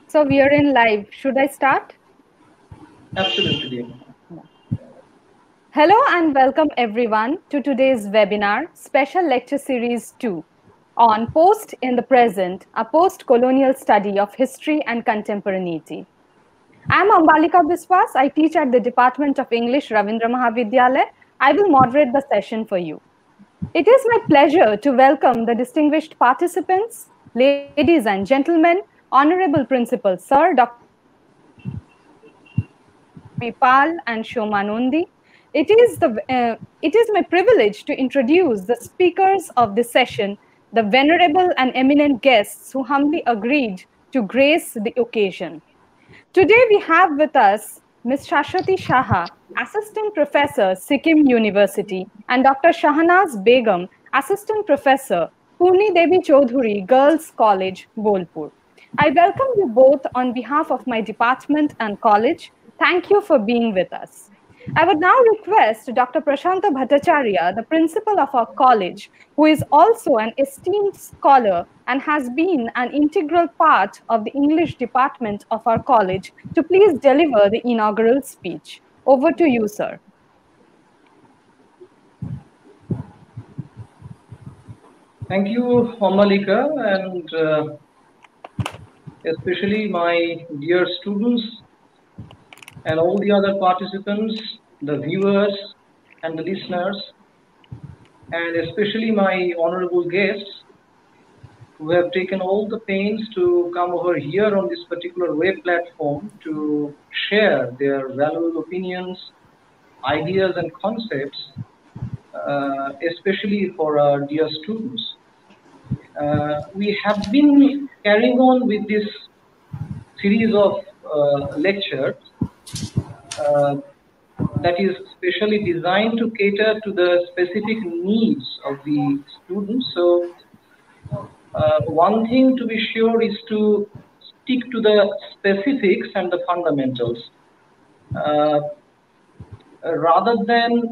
So we are in live. Should I start? Absolutely. Hello and welcome everyone to today's webinar, Special Lecture Series 2 on Post in the Present, a post-colonial study of history and contemporaneity. I am Ambalika Biswas. I teach at the Department of English, Ravindra Mahavidyalaya. I will moderate the session for you. It is my pleasure to welcome the distinguished participants, ladies and gentlemen, Honorable Principal Sir Dr. Vipal and Shomanundi. It is my privilege to introduce the speakers of this session, the venerable and eminent guests who humbly agreed to grace the occasion. Today we have with us Ms. Shashwati Shaha, Assistant Professor, Sikkim University, and Dr. Shahnaz Begum, Assistant Professor, Purni Devi Chaudhuri Girls College, Bolpur. I welcome you both on behalf of my department and college. Thank you for being with us. I would now request Dr. Prashanta Bhattacharya, the principal of our college, who is also an esteemed scholar and has been an integral part of the English department of our college, to please deliver the inaugural speech. Over to you, sir. Thank you, Amalika, and especially my dear students and all the other participants, the viewers and the listeners, and especially my honorable guests who have taken all the pains to come over here on this particular web platform to share their valuable opinions, ideas, and concepts, especially for our dear students. We have been carrying on with this series of lectures that is specially designed to cater to the specific needs of the students. So one thing to be sure is to stick to the specifics and the fundamentals rather than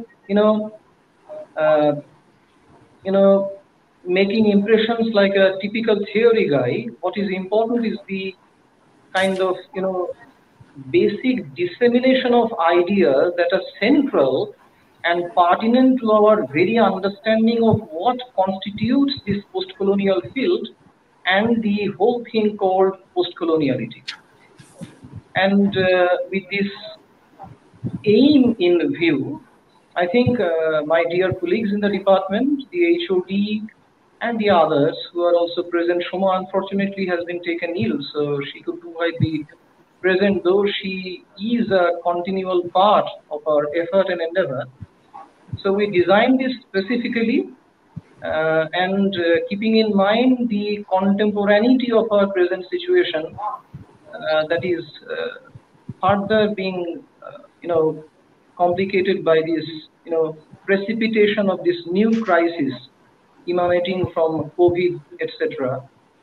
making impressions like a typical theory guy. What is important is the kind of basic dissemination of ideas that are central and pertinent to our very understanding of what constitutes this post-colonial field and the whole thing called post-coloniality. And with this aim in view, I think my dear colleagues in the department, the HOD, and the others who are also present. Shoma, unfortunately, has been taken ill, so she could provide the present, though she is a continual part of our effort and endeavor. So we designed this specifically and keeping in mind the contemporaneity of our present situation, that is further being, complicated by this, precipitation of this new crisis emanating from COVID, etc.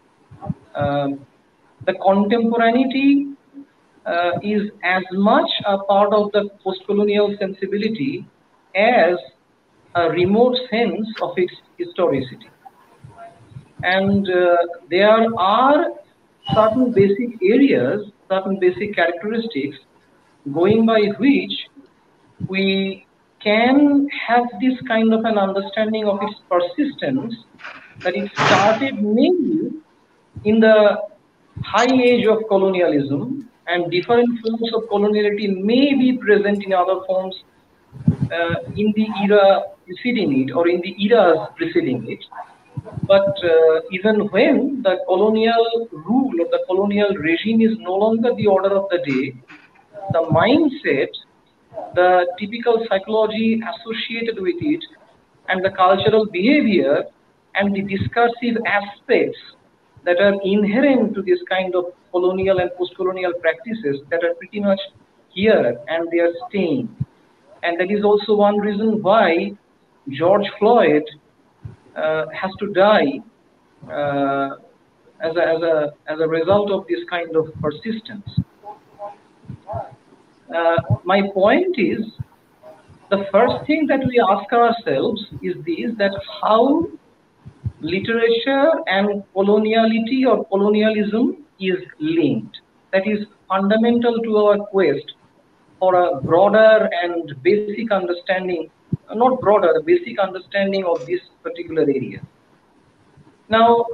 The contemporaneity is as much a part of the post-colonial sensibility as a remote sense of its historicity. And there are certain basic areas, certain basic characteristics going by which we can have this kind of an understanding of its persistence, that it started mainly in the high age of colonialism, and different forms of coloniality may be present in other forms in the era preceding it or in the eras preceding it. But even when the colonial rule or the colonial regime is no longer the order of the day, the mindset, the typical psychology associated with it, and the cultural behavior and the discursive aspects that are inherent to this kind of colonial and post-colonial practices that are pretty much here and they are staying. And that is also one reason why George Floyd has to die as a result of this kind of persistence. My point is, the first thing that we ask ourselves is this, that how literature and coloniality or colonialism is linked. that is fundamental to our quest for a broader and basic understanding, not broader, basic understanding of this particular area. Now,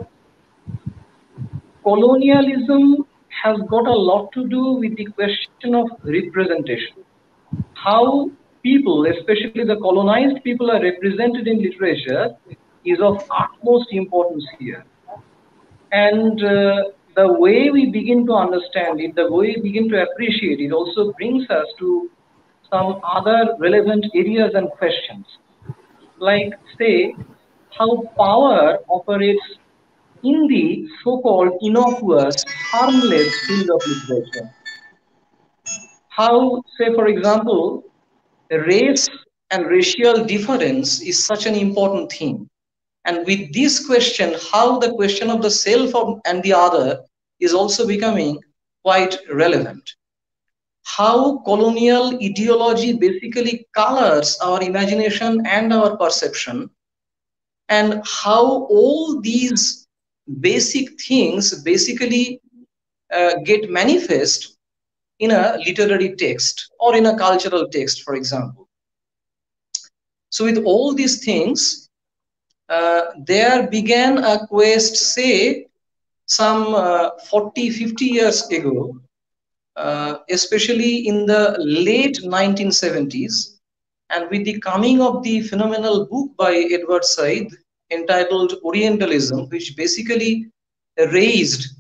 colonialism has got a lot to do with the question of representation. How people, especially the colonized people, are represented in literature is of utmost importance here. And the way we begin to understand it, the way we begin to appreciate it, also brings us to some other relevant areas and questions, like, say, how power operates in the so-called innocuous, harmless field of literature. How, say, for example, race and racial difference is such an important thing. And with this question, how the question of the self and the other is also becoming quite relevant. How colonial ideology basically colors our imagination and our perception, and how all these basic things basically get manifest in a literary text or in a cultural text, for example. So with all these things, there began a quest, say, some 40, 50 years ago, especially in the late 1970s, and with the coming of the phenomenal book by Edward Said entitled Orientalism, which basically raised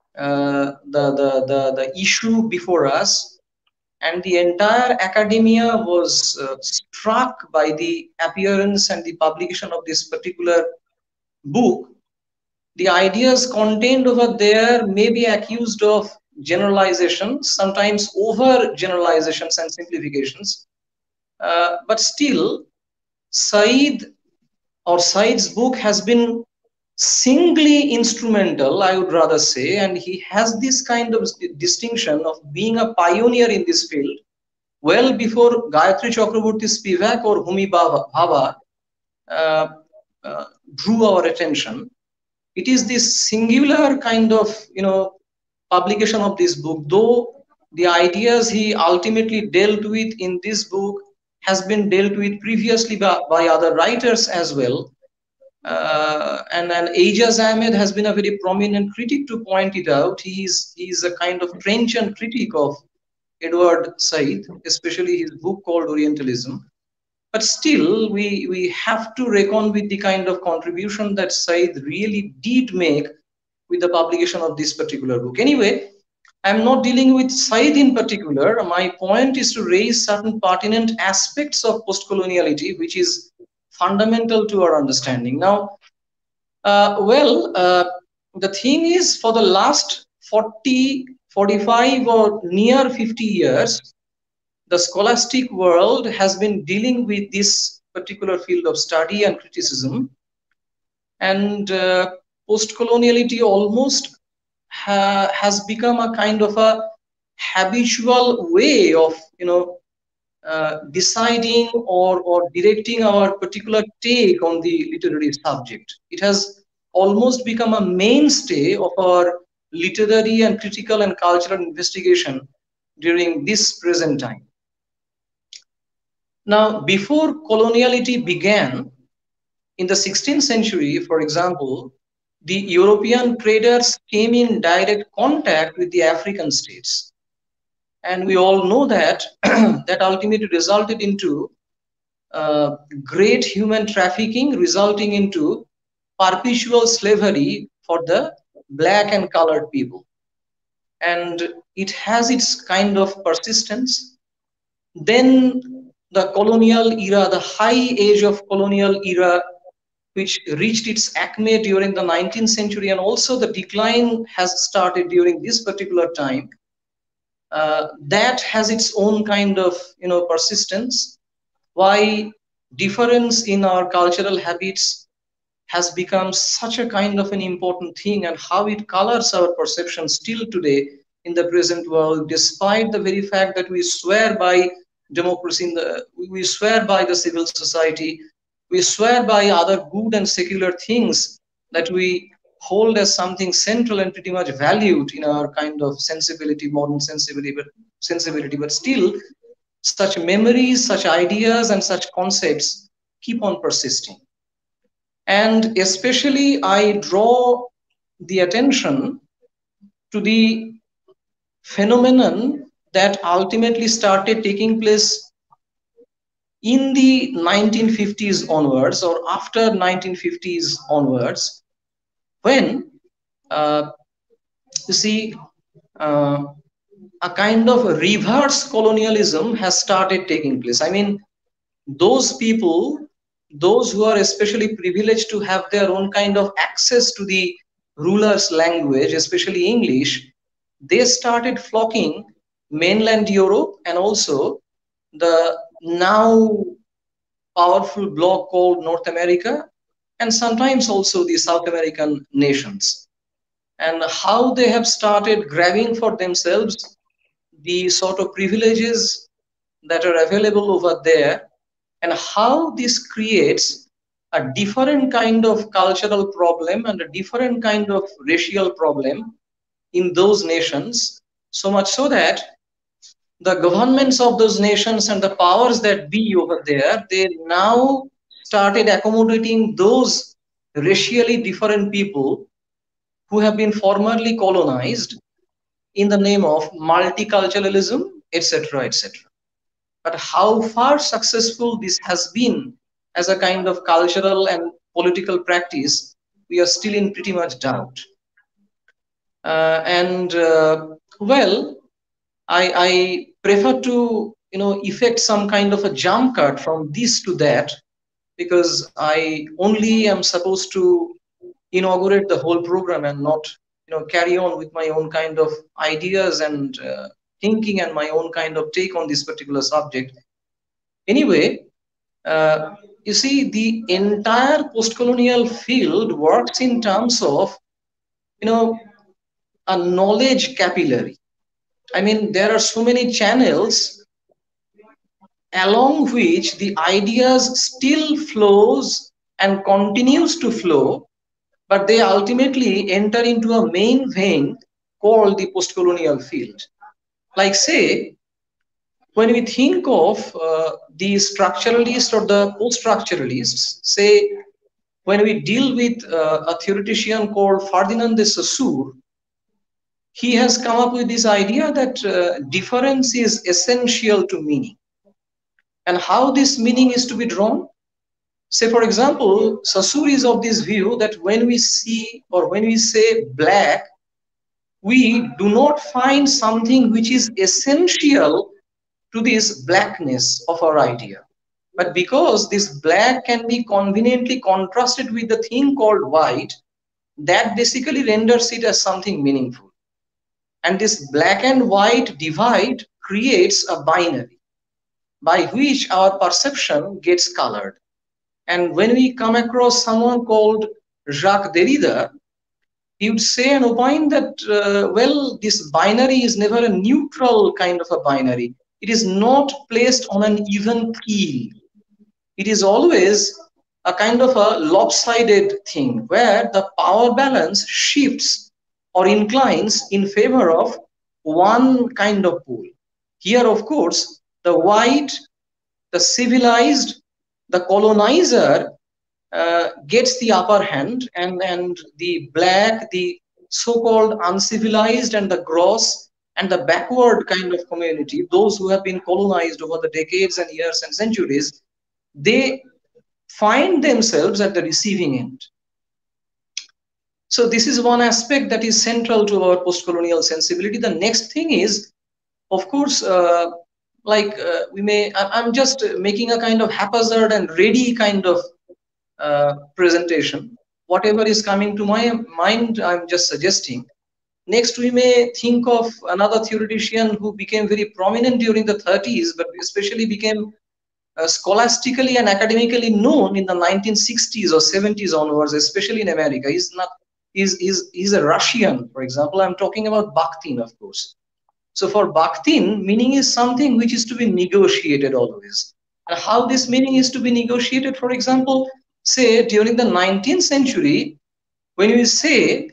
the issue before us, and the entire academia was struck by the appearance and the publication of this particular book. The ideas contained over there may be accused of generalizations, sometimes over generalizations and simplifications, but still Said or Said's book has been singly instrumental, I would rather say, and he has this kind of distinction of being a pioneer in this field well before Gayatri Chakraborty Spivak or Homi Bhabha uh, drew our attention. It is this singular kind of, publication of this book, though the ideas he ultimately dealt with in this book has been dealt with previously by other writers as well. And Aijaz Ahmed has been a very prominent critic to point it out. He is a kind of trenchant critic of Edward Said, especially his book called Orientalism. But still, we have to reckon with the kind of contribution that Said really did make with the publication of this particular book. Anyway, I'm not dealing with Said in particular. My point is to raise certain pertinent aspects of postcoloniality, which is fundamental to our understanding. Now, the thing is, for the last 40, 45 or near 50 years, the scholastic world has been dealing with this particular field of study and criticism, and post-coloniality almost has become a kind of a habitual way of deciding or directing our particular take on the literary subject. It has almost become a mainstay of our literary and critical and cultural investigation during this present time. Now, before coloniality began, in the 16th century, for example, the European traders came in direct contact with the African states. And we all know that that ultimately resulted into great human trafficking, resulting into perpetual slavery for the black and colored people. And it has its kind of persistence. Then the colonial era, the high age of colonial era, which reached its acme during the 19th century, and also the decline has started during this particular time. That has its own kind of persistence. Why difference in our cultural habits has become such a kind of an important thing, and how it colors our perception still today in the present world, despite the very fact that we swear by democracy, we swear by the civil society, we swear by other good and secular things that we hold as something central and pretty much valued in our kind of sensibility, modern sensibility, but still such memories, such ideas, and such concepts keep on persisting. And especially, I draw the attention to the phenomenon that ultimately started taking place in the 1950s onwards, or after 1950s onwards, when uh, you see uh, a kind of reverse colonialism has started taking place. I mean, those people, those who are especially privileged to have their own kind of access to the ruler's language, especially English, they started flocking mainland Europe and also the now powerful bloc called North America, and sometimes also the South American nations, and how they have started grabbing for themselves the sort of privileges that are available over there, and how this creates a different kind of cultural problem and a different kind of racial problem in those nations, so much so that the governments of those nations and the powers that be over there, they now started accommodating those racially different people who have been formerly colonized in the name of multiculturalism, etc., etc. But how far successful this has been as a kind of cultural and political practice, we are still in pretty much doubt. And well, I prefer to effect some kind of a jump cut from this to that, because I only am supposed to inaugurate the whole program and not carry on with my own kind of ideas and thinking and my own kind of take on this particular subject. Anyway, uh, you see, the entire post-colonial field works in terms of you know a knowledge capillary. I mean, there are so many channels along which the ideas still flows and continues to flow, but they ultimately enter into a main vein called the post-colonial field. Like, say, when we think of the structuralists or the post-structuralists, say, when we deal with a theoretician called Ferdinand de Saussure, he has come up with this idea that difference is essential to meaning. And how this meaning is to be drawn? Say, for example, Saussure is of this view that when we see or when we say black, we do not find something which is essential to this blackness of our idea. But because this black can be conveniently contrasted with the thing called white, that basically renders it as something meaningful. And this black and white divide creates a binary by which our perception gets colored. And when we come across someone called Jacques Derrida, he would say and opine that, well, this binary is never a neutral kind of a binary. It is not placed on an even keel. It is always a kind of a lopsided thing where the power balance shifts or inclines in favor of one kind of pole. Here, of course, the white, the civilized, the colonizer gets the upper hand, and the black, the so-called uncivilized and the gross and the backward kind of community, those who have been colonized over the decades and years and centuries, they find themselves at the receiving end. So this is one aspect that is central to our post-colonial sensibility. The next thing is, of course, I'm just making a kind of haphazard and ready kind of presentation. Whatever is coming to my mind, I'm just suggesting. Next, we may think of another theoretician who became very prominent during the 30s, but especially became scholastically and academically known in the 1960s or 70s onwards, especially in America. He's a Russian, for example. I'm talking about Bakhtin, of course. So for Bakhtin, meaning is something which is to be negotiated always. And how this meaning is to be negotiated, for example, say during the 19th century, When we say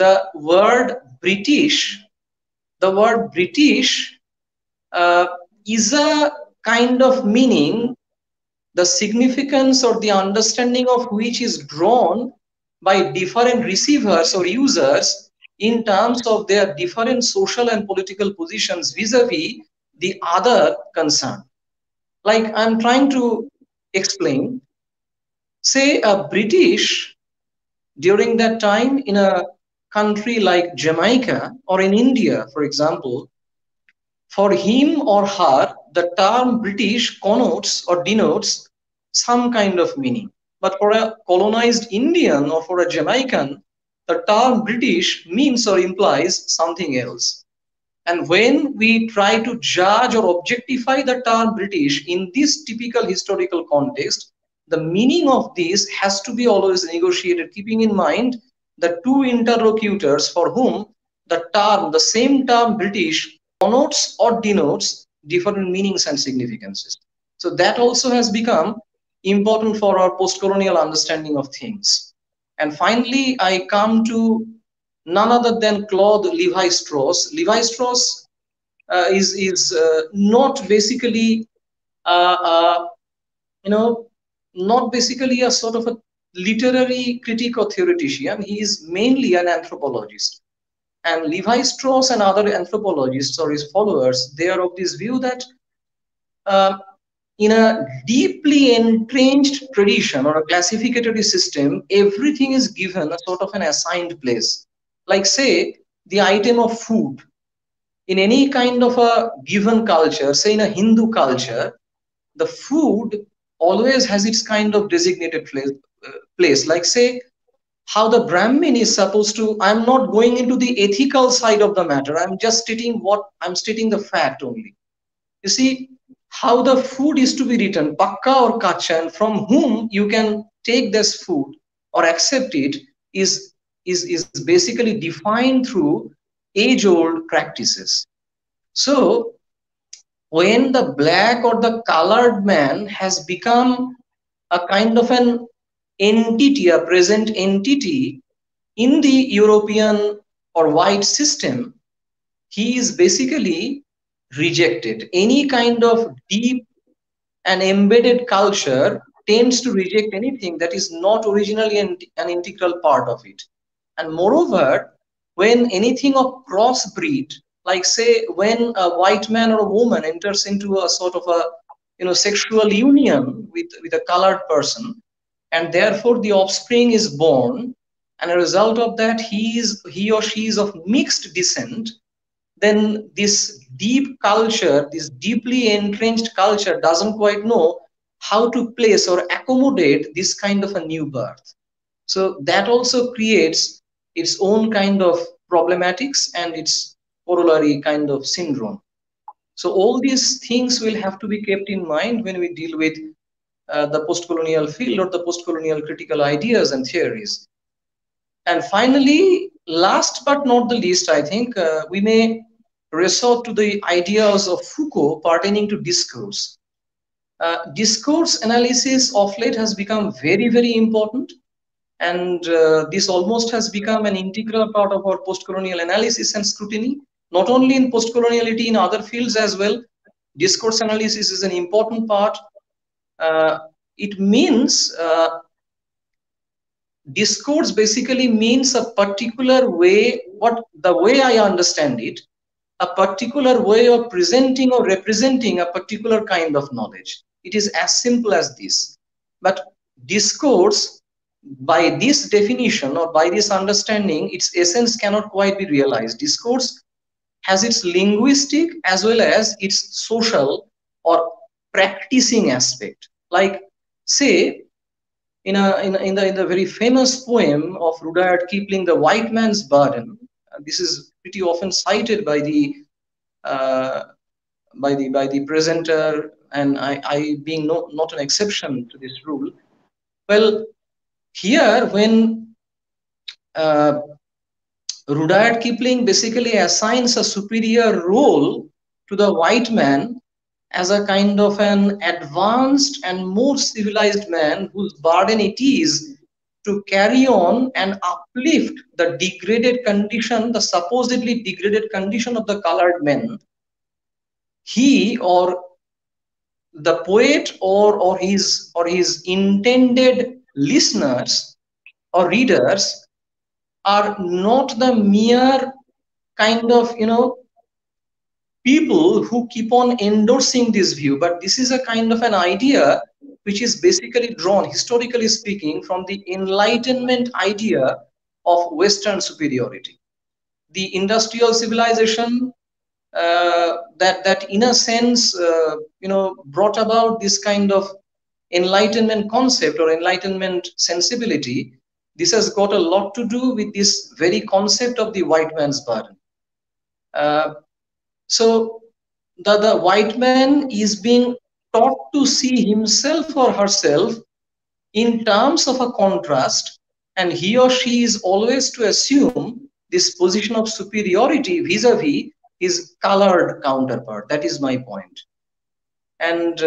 the word British uh, is a kind of meaning, the significance or the understanding of which is drawn by different receivers or users in terms of their different social and political positions vis-a-vis the other concern. Like I'm trying to explain, say a British during that time in a country like Jamaica or in India, for example, for him or her, the term British connotes or denotes some kind of meaning. But for a colonized Indian or for a Jamaican, the term British means or implies something else. And when we try to judge or objectify the term British in this typical historical context, the meaning of this has to be always negotiated, keeping in mind the two interlocutors for whom the same term British connotes or denotes different meanings and significances. So that also has become important for our post-colonial understanding of things. And finally, I come to none other than Claude Levi-Strauss. Levi-Strauss is not basically uh, uh, you know not basically a sort of a literary critic or theoretician. He is mainly an anthropologist. And Levi-Strauss and other anthropologists or his followers, they are of this view that uh, in a deeply entrenched tradition or a classificatory system, everything is given a sort of an assigned place. Like, say, the item of food in any kind of a given culture, say in a Hindu culture, the food always has its kind of designated place. Like, say, how the Brahmin is supposed to. I'm not going into the ethical side of the matter. I'm stating the fact only. You see, how the food is to be written, pakka or kacha, and from whom you can take this food or accept it is basically defined through age-old practices. So when the black or the colored man has become a kind of an entity, a present entity in the European or white system, he is basically rejected. Any kind of deep and embedded culture tends to reject anything that is not originally an integral part of it. And moreover, when anything of crossbreed, like say when a white man or a woman enters into a sort of a sexual union with a colored person, and therefore the offspring is born, and a result of that he or she is of mixed descent, then this deep culture, this deeply entrenched culture doesn't quite know how to place or accommodate this kind of a new birth. So that also creates its own kind of problematics and its corollary kind of syndrome. So all these things will have to be kept in mind when we deal with the post-colonial field or the post-colonial critical ideas and theories. And finally, last but not the least, I think we may resort to the ideas of Foucault pertaining to discourse. Discourse analysis of late has become very, very important. And this almost has become an integral part of our post-colonial analysis and scrutiny, not only in post-coloniality, in other fields as well. Discourse analysis is an important part. It means discourse basically means a particular way, what the way I understand it, a particular way of presenting or representing a particular kind of knowledge. It is as simple as this. But discourse, by this definition or by this understanding, its essence cannot quite be realized. Discourse has its linguistic as well as its social or practicing aspect. Like, say, in the very famous poem of Rudyard Kipling, The White Man's Burden, this is pretty often cited by the uh, by the presenter, and I being not an exception to this rule. Well, here when uh, Rudyard Kipling basically assigns a superior role to the white man as a kind of an advanced and more civilized man whose burden it is to carry on and uplift the degraded condition, the supposedly degraded condition of the colored men, he or the poet or his intended listeners or readers are not the mere kind of people who keep on endorsing this view, but this is a kind of an idea which is basically drawn, historically speaking, from the Enlightenment idea of Western superiority. The industrial civilization that in a sense brought about this kind of Enlightenment concept or Enlightenment sensibility. This has got a lot to do with this very concept of the white man's burden. Uh, so the white man is being taught to see himself or herself in terms of a contrast, and he or she is always to assume this position of superiority vis-a-vis his colored counterpart. That is my point. And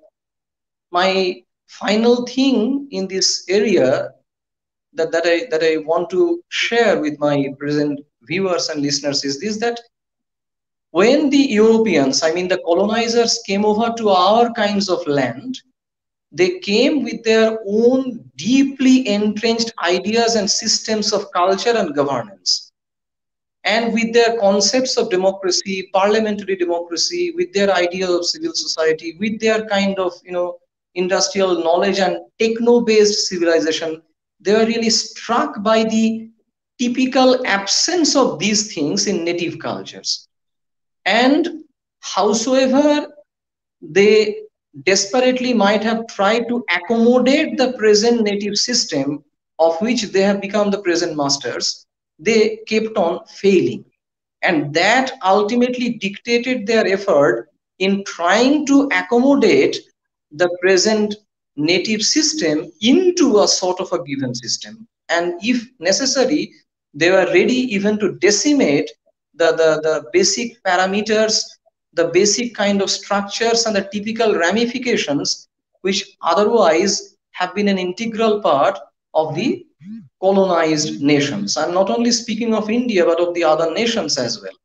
my final thing in this area that I want to share with my present viewers and listeners is this: that when the Europeans, I mean the colonizers, came over to our kinds of land, they came with their own deeply entrenched ideas and systems of culture and governance, and with their concepts of democracy, parliamentary democracy, with their ideas of civil society, with their kind of industrial knowledge and techno-based civilization. They were really struck by the typical absence of these things in native cultures. And howsoever they desperately might have tried to accommodate the present native system of which they have become the present masters, they kept on failing. And that ultimately dictated their effort in trying to accommodate the present native system into a sort of a given system. And if necessary, they were ready even to decimate the basic parameters, the basic kind of structures and the typical ramifications which otherwise have been an integral part of the colonized nations. I'm not only speaking of India, but of the other nations as well.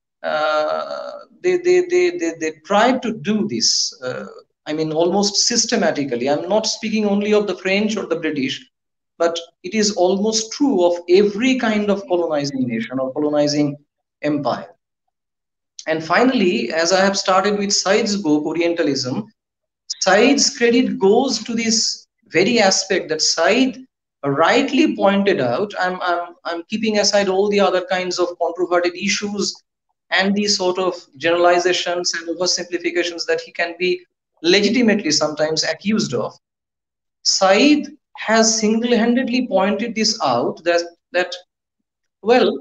They tried to do this, I mean, almost systematically. I'm not speaking only of the French or the British, but it is almost true of every kind of colonizing nation or colonizing empire. And finally, as I have started with Said's book, Orientalism, Said's credit goes to this very aspect that Said rightly pointed out. I'm keeping aside all the other kinds of controverted issues and the sort of generalizations and oversimplifications that he can be legitimately sometimes accused of. Said has single-handedly pointed this out, that well,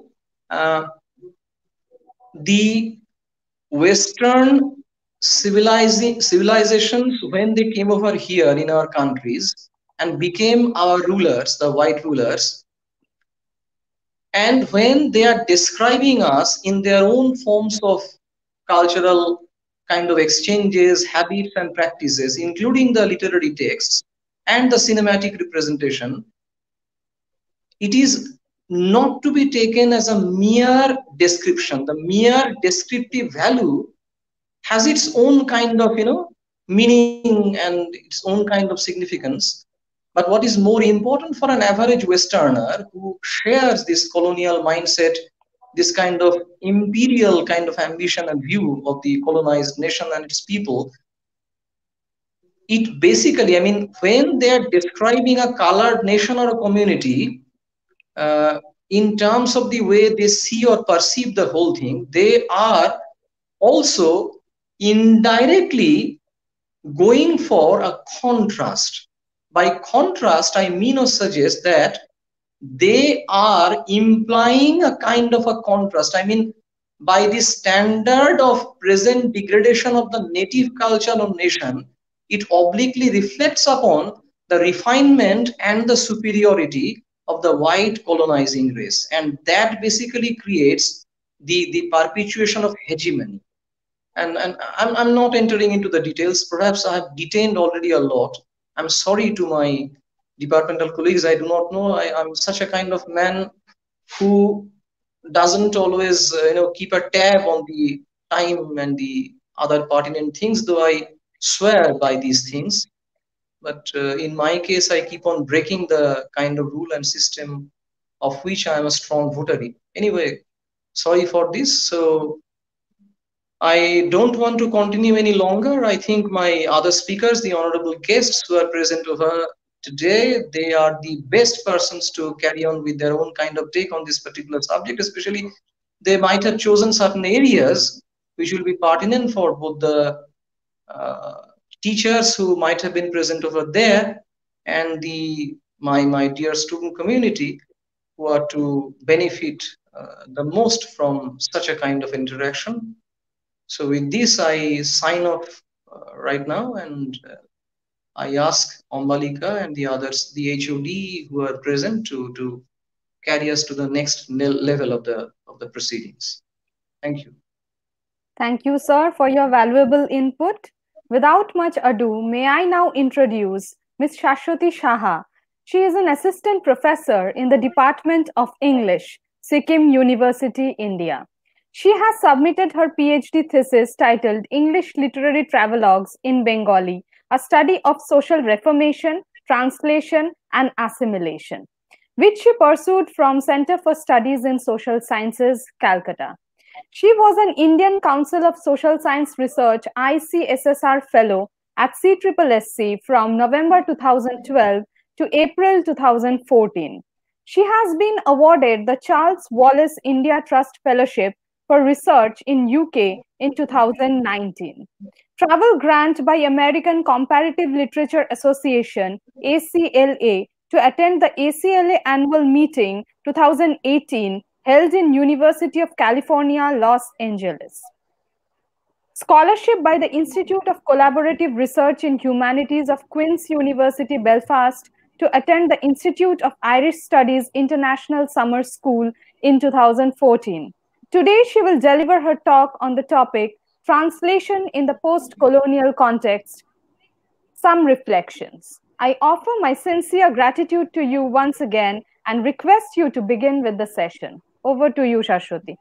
the Western civilizations, when they came over here in our countries and became our rulers, the white rulers, and when they are describing us in their own forms of cultural kind of exchanges, habits, and practices, including the literary texts and the cinematic representation, it is not to be taken as a mere description. The mere descriptive value has its own kind of meaning and its own kind of significance. But what is more important for an average Westerner who shares this colonial mindset, this kind of imperial kind of ambition and view of the colonized nation and its people, it basically, I mean, when they are describing a colored nation or a community, in terms of the way they see or perceive the whole thing, they are also indirectly going for a contrast. By contrast, I mean or suggest that they are implying a kind of a contrast. I mean, by the standard of present degradation of the native culture or nation, it obliquely reflects upon the refinement and the superiority of the white colonizing race. And that basically creates the perpetuation of hegemony. And I'm not entering into the details. Perhaps I have detained already a lot. I'm sorry to my departmental colleagues, I do not know. I'm such a kind of man who doesn't always keep a tab on the time and the other pertinent things, though I swear by these things. But in my case, I keep on breaking the kind of rule and system of which I am a strong votary. Anyway, sorry for this. So I don't want to continue any longer. I think my other speakers, the honorable guests who are present over today, they are the best persons to carry on with their own kind of take on this particular subject. Especially, they might have chosen certain areas which will be pertinent for both the uh, teachers who might have been present over there and the my dear student community who are to benefit the most from such a kind of interaction. So with this, I sign off right now, and I ask Ombalika and the others, the HOD who are present, to carry us to the next level of the proceedings. Thank you. Thank you, sir, for your valuable input. Without much ado, may I now introduce Ms. Shashwati Shaha. She is an assistant professor in the Department of English, Sikkim University, India. She has submitted her PhD thesis titled English Literary Travelogues in Bengali, a study of social reformation, translation, and assimilation, which she pursued from Center for Studies in Social Sciences, Calcutta. She was an Indian Council of Social Science Research ICSSR Fellow at CSSC from November 2012 to April 2014. She has been awarded the Charles Wallace India Trust Fellowship for Research in UK in 2019. Travel grant by American Comparative Literature Association ACLA to attend the ACLA annual meeting 2018 held in University of California, Los Angeles. Scholarship by the Institute of Collaborative Research in Humanities of Queen's University, Belfast, to attend the Institute of Irish Studies International Summer School in 2014. Today, she will deliver her talk on the topic, Translation in the Post-Colonial Context, Some Reflections. I offer my sincere gratitude to you once again and request you to begin with the session. Over to you, Shashwati.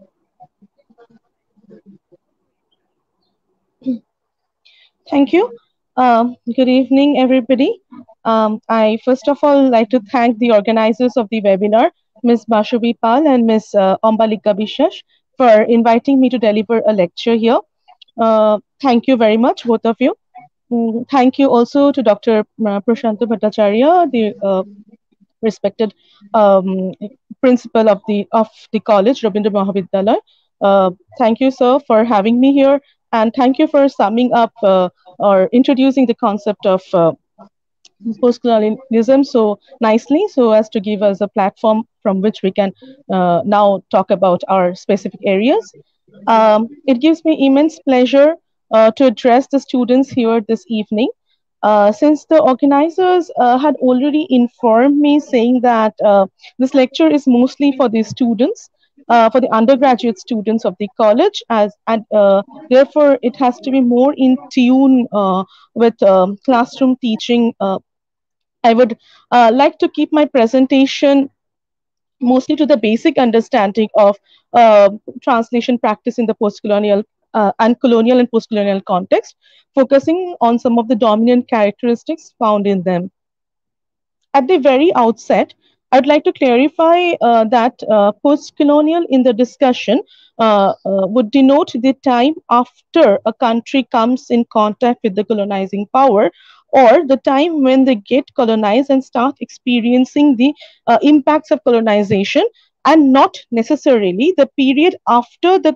Thank you. Good evening, everybody. I first of all like to thank the organizers of the webinar, Ms. Bashubi Pal and Ms. Ombalika Bishash, for inviting me to deliver a lecture here. Thank you very much, both of you. Thank you also to Dr. Prashanta Bhattacharya, the respected principal of the college, Rabindra Mahavidyalaya. Thank you, sir, for having me here, and thank you for summing up or introducing the concept of post-colonialism so nicely, so as to give us a platform from which we can now talk about our specific areas. It gives me immense pleasure to address the students here this evening. Since the organizers had already informed me saying that this lecture is mostly for the students, for the undergraduate students of the college, and therefore it has to be more in tune with classroom teaching. I would like to keep my presentation mostly to the basic understanding of translation practice in the post-colonial and colonial and post-colonial context, focusing on some of the dominant characteristics found in them. At the very outset, I'd like to clarify that post-colonial in the discussion would denote the time after a country comes in contact with the colonizing power, or the time when they get colonized and start experiencing the impacts of colonization, and not necessarily the period after the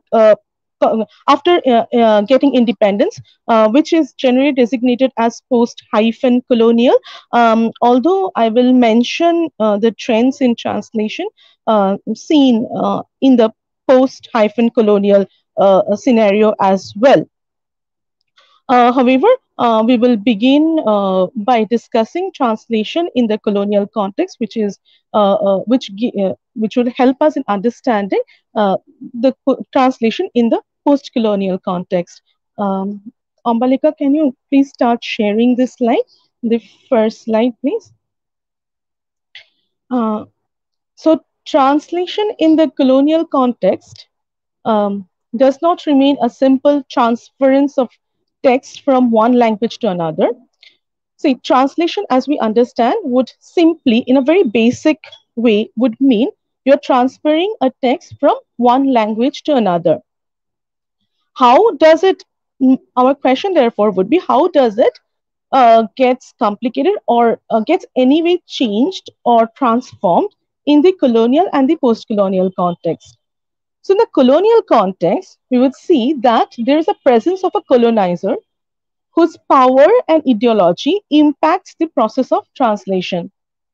getting independence, which is generally designated as post-colonial. Although I will mention the trends in translation seen in the post-colonial scenario as well. However, we will begin by discussing translation in the colonial context, which is which will help us in understanding the translation in the post-colonial context. Ombalika, can you please start sharing this slide? The first slide, please. Uh, so translation in the colonial context does not remain a simple transference of text from one language to another. See, translation, as we understand, would simply, in a very basic way, would mean you're transferring a text from one language to another. How does it, our question therefore would be, how does it gets complicated or gets anyway changed or transformed in the colonial and the post-colonial context? So in the colonial context, we would see that there is a presence of a colonizer whose power and ideology impacts the process of translation.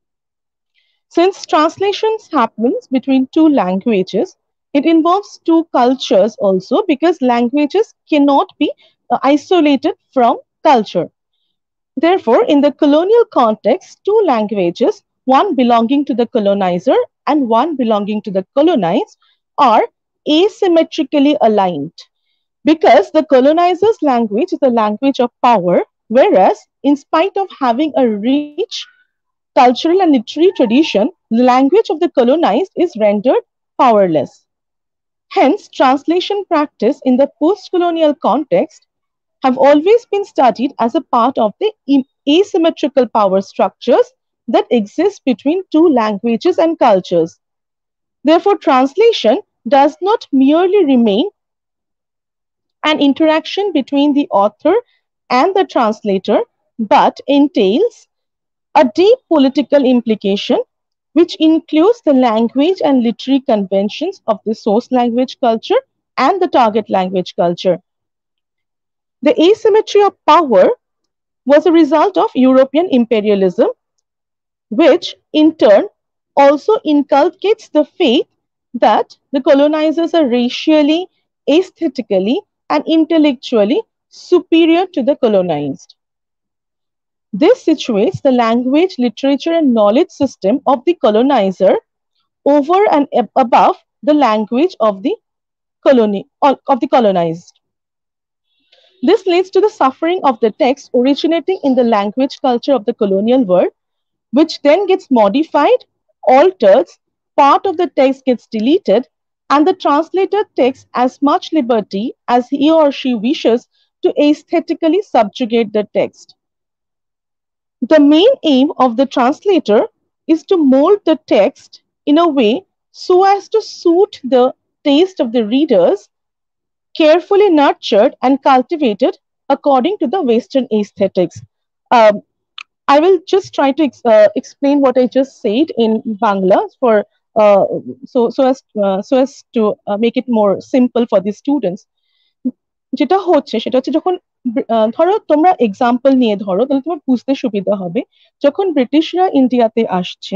Since translations happens between two languages, it involves two cultures also because languages cannot be isolated from culture. Therefore, in the colonial context, two languages, one belonging to the colonizer and one belonging to the colonized, are asymmetrically aligned because the colonizer's language is the language of power, whereas, in spite of having a rich cultural and literary tradition, the language of the colonized is rendered powerless. Hence, translation practice in the post colonial context have always been studied as a part of the asymmetrical power structures that exist between two languages and cultures. Therefore, translation does not merely remain an interaction between the author and the translator, but entails a deep political implication which includes the language and literary conventions of the source language culture and the target language culture. The asymmetry of power was a result of European imperialism, which in turn also inculcates the faith that the colonizers are racially, aesthetically, and intellectually superior to the colonized. This situates the language, literature, and knowledge system of the colonizer over and above the language of the colonized. This leads to the suffering of the text originating in the language culture of the colonial world, which then gets modified, altered, part of the text gets deleted, and the translator takes as much liberty as he or she wishes to aesthetically subjugate the text. The main aim of the translator is to mold the text in a way so as to suit the taste of the readers, carefully nurtured and cultivated according to the Western aesthetics. Um, I will just try to explain what I just said in Bangla for uh, so as to make it more simple for the students. যেটা হচ্ছে সেটা হচ্ছে যখন ধরো তোমরা example নিয়ে ধরো তাহলে তোমার বুঝতে সুবিধা হবে যখন ব্রিটিশরা ইন্ডিয়াতে আসছে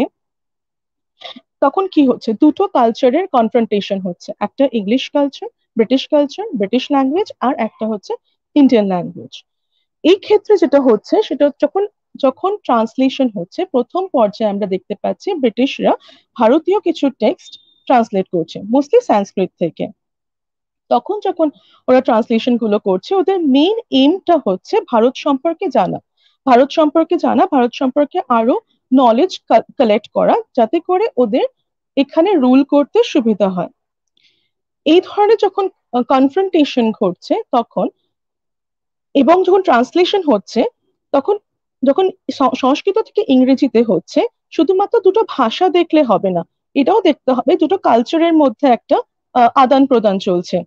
তখন কি হচ্ছে দুটো কালচারের কনফ্রন্টেশন হচ্ছে একটা ইংলিশ কালচার ব্রিটিশ ল্যাঙ্গুয়েজ আর একটা হচ্ছে ইন্ডিয়ান ল্যাঙ্গুয়েজ এই ক্ষেত্রে যেটা হচ্ছে সেটা যখন যখন ট্রান্সলেশন হচ্ছে প্রথম পর্যায়ে আমরা দেখতে পাচ্ছি ব্রিটিশরা ভারতীয় কিছু টেক্সট ট্রান্সলেট করছে মোস্টলি সংস্কৃত থেকে তখন যখন ওরা ট্রান্সলেশন গুলো করছে ওদের মেইন এইমটা হচ্ছে ভারত সম্পর্কে জানা ভারত সম্পর্কে আরো নলেজ কালেক্ট করা যাতে করে ওদের এখানে রুল করতে সুবিধা হয় এই ধরনের যখন কনফ্রন্টেশন ঘটছে তখন এবং যখন ট্রান্সলেশন হচ্ছে তখন যখন সংস্কৃত থেকে ইংরেজিতে হচ্ছে শুধুমাত্র দুটো ভাষা দেখলে হবে না এটাও দেখতে হবে দুটো কালচারের মধ্যে একটা আদান প্রদান চলছে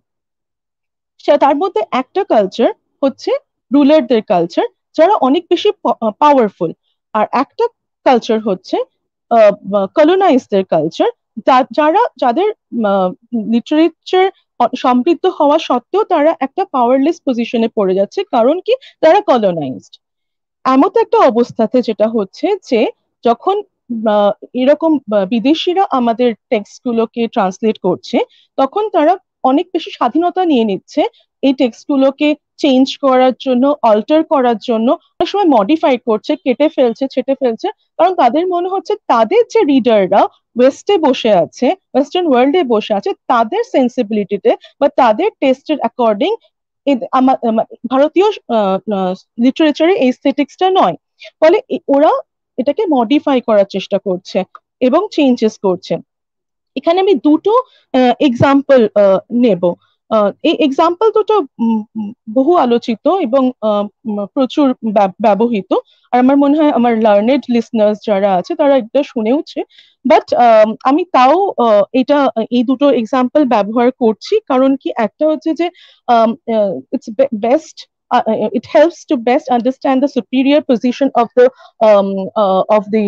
তার মধ্যে একটা কালচার হচ্ছে রুলারদের কালচার যারা অনেক বেশি পাওয়ারফুল আর একটা কালচার হচ্ছে কলোনাইজদের কালচার যাদের লিটারেচার সমৃদ্ধ হওয়া সত্ত্বেও তারা একটা পাওয়ারলেস পজিশনে পড়ে যাচ্ছে কারণ কি তারা কলোনাইজড এমন একটা অবস্থাতে যেটা হচ্ছে যে যখন এরকম বিদেশিরা আমাদের টেক্সট গুলোকে ট্রান্সলেট করছে তখন তারা অনেক বেশি স্বাধীনতা নিয়ে নিচ্ছে এই টেক্সট গুলোকে চেঞ্জ করার জন্য অল্টার করার জন্য অনেক সময় মডিফাই করছে কেটে ফেলছে ছেটে ফেলছে কারণ তাদের মনে হচ্ছে তাদের যে রিডাররা ওয়েস্টে বসে আছে ওয়েস্টার্ন ওয়ার্ল্ডে বসে আছে তাদের সেন্সিবিলিটিতে বা তাদের টেস্টের অ্যাকর্ডিং ভারতীয় লিটারেচারের এস্থেটিক্সটা নয় ফলে ওরা এটাকে মডিফাই করার চেষ্টা করছে এবং চেঞ্জেস করছে। এখানে আমি দুটো এক্সাম্পল নেব। এই এক্সাম্পল দুটো বহু আলোচিত এবং প্রচুর ব্যবহৃত, আর আমার মনে হয় আমার লার্নেড লিসনার্স যারা আছে তারা এটা শুনেওছে, বাট আমি তাও এটা এই দুটো এক্সাম্পল ব্যবহার করছি, কারণ কি একটা হচ্ছে যে it's best, it helps to best understand the superior position of the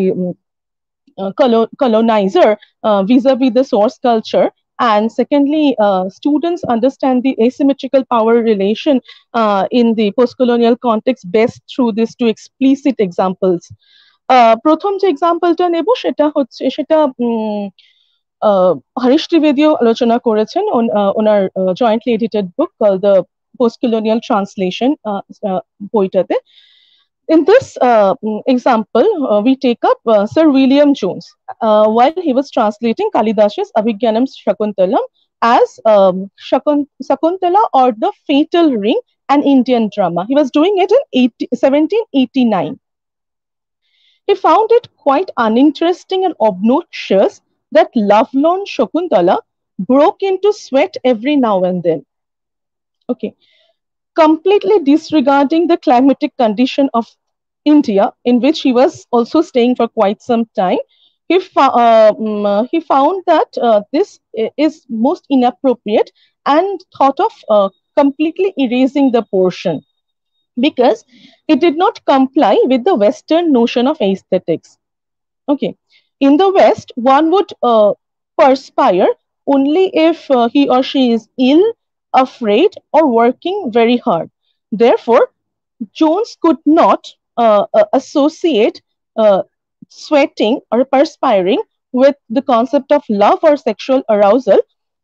colonizer vis-a-vis the source culture. And secondly, students understand the asymmetrical power relation in the post-colonial context best through these two explicit examples. প্রথম যে এক্সাম্পলটা নেব সেটা হচ্ছে, সেটা হরিশ ত্রিবেদীও আলোচনা করেছেন ওনার jointly edited book call the postcolonial translation বইটাতে। In this example, we take up Sir William Jones while he was translating Kalidas's Abhigyanam Shakuntalam as Shakuntala or the Fatal Ring, an Indian drama. He was doing it in 1789. He found it quite uninteresting and obnoxious that lovelorn Shakuntala broke into sweat every now and then. Okay. Completely disregarding the climatic condition of India, in which he was also staying for quite some time, he found that this is most inappropriate and thought of completely erasing the portion because it did not comply with the Western notion of aesthetics. Okay, in the West, one would perspire only if he or she is ill, afraid, or working very hard. Therefore, Jones could not associate sweating or perspiring with the concept of love or sexual arousal.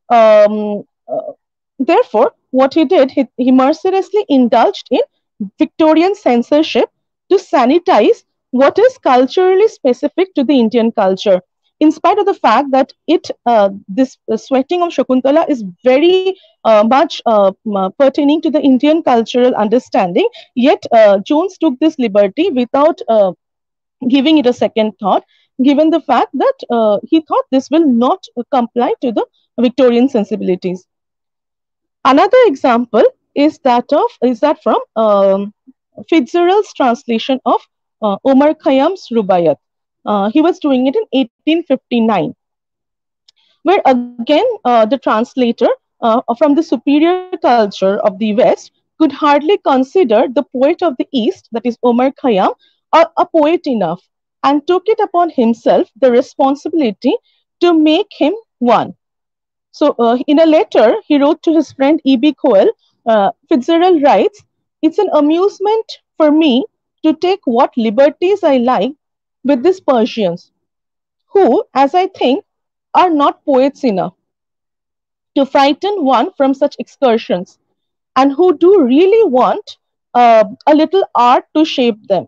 Therefore, what he did, he mercilessly indulged in Victorian censorship to sanitize what is culturally specific to the Indian culture. In spite of the fact that this sweating of Shakuntala is very much pertaining to the Indian cultural understanding, yet Jones took this liberty without giving it a second thought, given the fact that he thought this will not comply to the Victorian sensibilities. Another example is that from Fitzgerald's translation of Omar Khayyam's Rubaiyat. He was doing it in 1859, where again the translator from the superior culture of the West could hardly consider the poet of the East, that is Omar Khayyam, a poet enough, and took it upon himself the responsibility to make him one. So in a letter he wrote to his friend E.B. Coel, Fitzgerald writes, "It's an amusement for me to take what liberties I like with these Persians, who, as I think, are not poets enough to frighten one from such excursions, and who do really want a little art to shape them."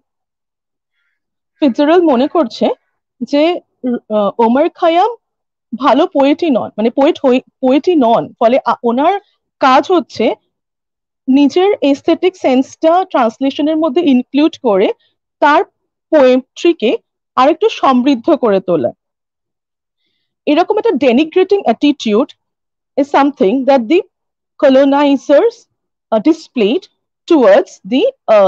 Fitzgerald মনে করছে যে ওমর খায়াম ভালো পোয়েটই নন, মানে পোয়েটই নন, ফলে ওনার কাজ হচ্ছে নিজের aesthetic সেন্সটা ট্রান্সলেশনের মধ্যে ইনক্লুড করে তার পোয়েট্রিকে আরেকটু সমৃদ্ধ করে তোলা। এরকম একটা denigrating attitude is something that the colonizers displayed towards the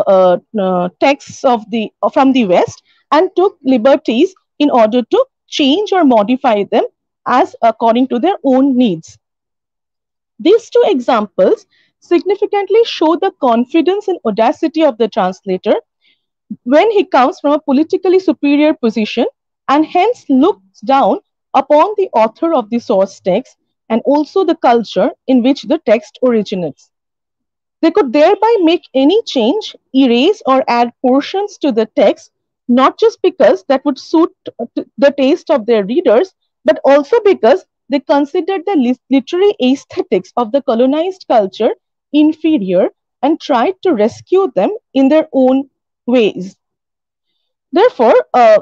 texts from the West and took liberties in order to change or modify them as according to their own needs. These two examples significantly show the confidence and audacity of the translator when he comes from a politically superior position and hence looks down upon the author of the source text and also the culture in which the text originates. They could thereby make any change, erase, or add portions to the text, not just because that would suit the taste of their readers, but also because they considered the literary aesthetics of the colonized culture inferior and tried to rescue them in their own ways. Therefore,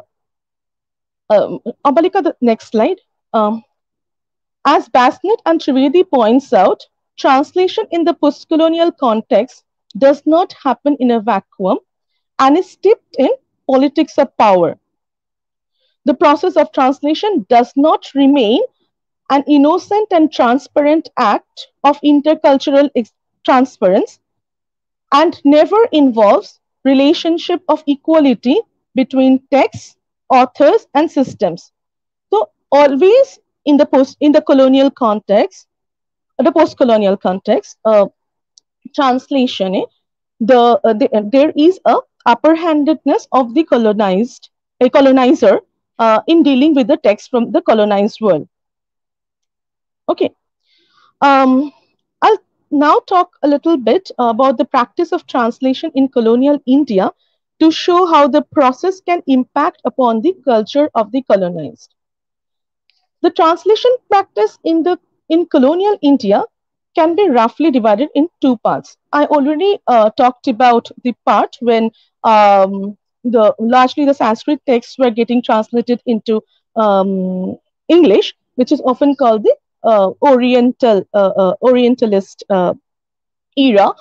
Ambalika, the next slide. As Basnet and Trivedi points out, translation in the post-colonial context does not happen in a vacuum and is steeped in politics of power. The process of translation does not remain an innocent and transparent act of intercultural transference and never involves relationship of equality between texts, authors, and systems. So always in the colonial context, the post-colonial context, translation, there is a upper-handedness of the colonizer in dealing with the text from the colonized world. Okay. I'll now talk a little bit about the practice of translation in colonial India to show how the process can impact upon the culture of the colonized. The translation practice in colonial India can be roughly divided in two parts. I already talked about the part when largely the Sanskrit texts were getting translated into English, which is often called the Orientalist era.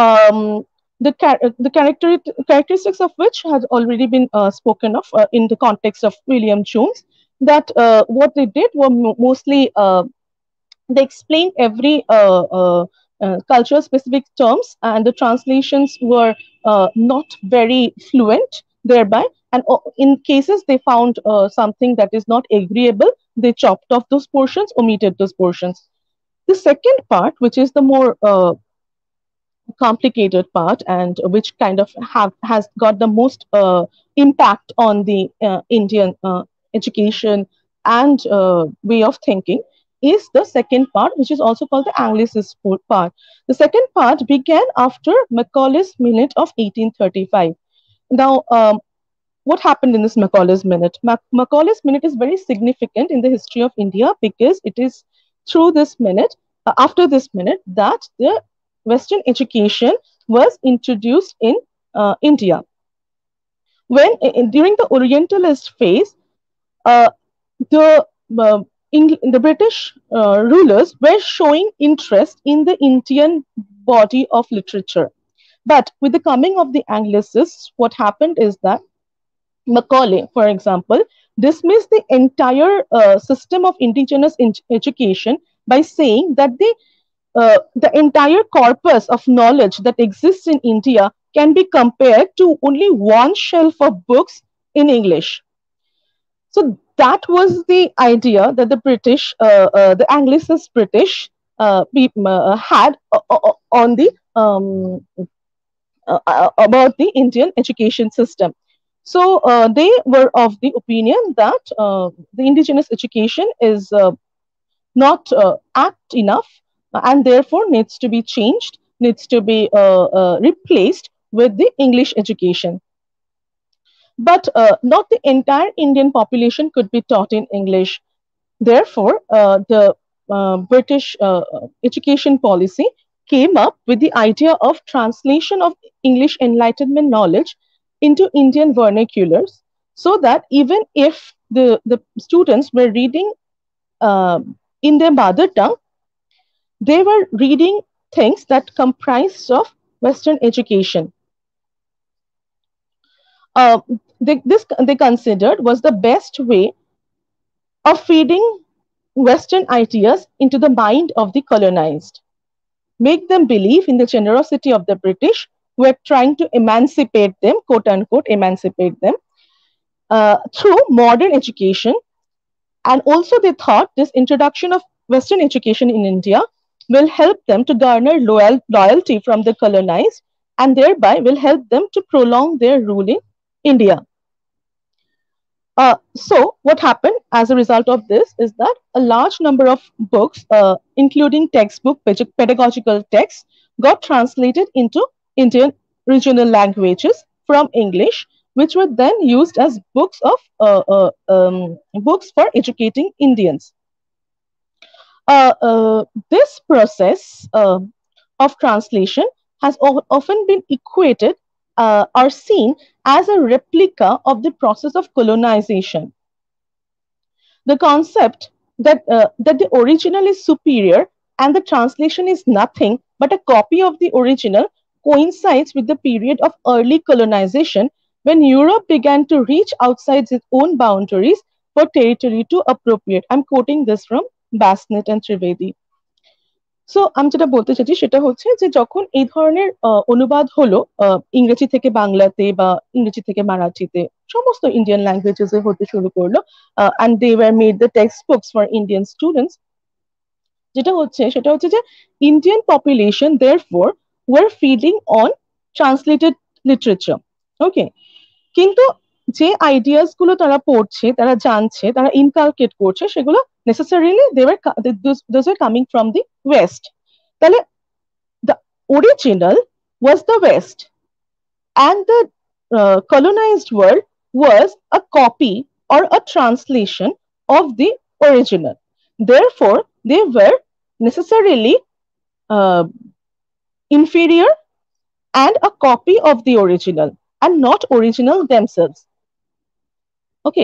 Characteristics of which has already been spoken of in the context of William Jones. That what they did were mostly they explained every cultural specific terms, and the translations were not very fluent thereby, and in cases they found something that is not agreeable, they chopped off those portions, omitted those portions. The second part, which is the more complicated part and which kind of has got the most impact on the Indian education and way of thinking, is the second part, which is also called the Anglicist part. The second part began after Macaulay's Minute of 1835. Now, what happened in this Macaulay's Minute? Macaulay's Minute is very significant in the history of India because it is through this minute, after this minute, that the Western education was introduced in India. When during the Orientalist phase, the British rulers were showing interest in the Indian body of literature. But with the coming of the Anglicists, what happened is that Macaulay, for example, dismissed the entire system of indigenous education by saying that the entire corpus of knowledge that exists in India can be compared to only one shelf of books in English. So that was the idea that the British, the Anglicist British had on the about the Indian education system. So they were of the opinion that the indigenous education is not apt enough and therefore needs to be changed, needs to be replaced with the English education. But not the entire Indian population could be taught in English. Therefore, the British education policy came up with the idea of translation of English Enlightenment knowledge into Indian vernaculars, so that even if the students were reading in their mother tongue, they were reading things that comprised of Western education. They considered was the best way of feeding Western ideas into the mind of the colonized, make them believe in the generosity of the British who were trying to emancipate them, quote unquote, emancipate them through modern education. And also they thought this introduction of Western education in India will help them to garner loyalty from the colonized and thereby will help them to prolong their rule in India. So what happened as a result of this is that a large number of books, including textbook, pedagogical texts, got translated into Indian regional languages from English, which were then used as books for educating Indians. This process of translation has often been equated or seen as a replica of the process of colonization. The concept that the original is superior and the translation is nothing but a copy of the original coincides with the period of early colonization when Europe began to reach outside its own boundaries for territory to appropriate. I'm quoting this from Basnet and Trivedi. So আমি যেটা বলতে চাইছি সেটা হচ্ছে যে যখন এই ধরনের অনুবাদ হলো ইংরেজি থেকে বাংলাতে বা ইংরেজি থেকে মারাঠিতে সমস্ত ইন্ডিয়ান ল্যাঙ্গুয়েজেস হতে শুরু করলো and they were made the textbooks for Indian students, যেটা হচ্ছে সেটা হচ্ছে যে Indian population therefore were feeding on translated literature. Okay, কিন্তু যে আইডিয়াস গুলো তারা পড়ছে, তারা জানছে, তারা ইনকালকেট করছে, সেগুলো necessarily those were coming from the west. তাহলে the original was the west and the colonized world was a copy or a translation of the original. Therefore they were necessarily inferior and a copy of the original and not original themselves. Okay,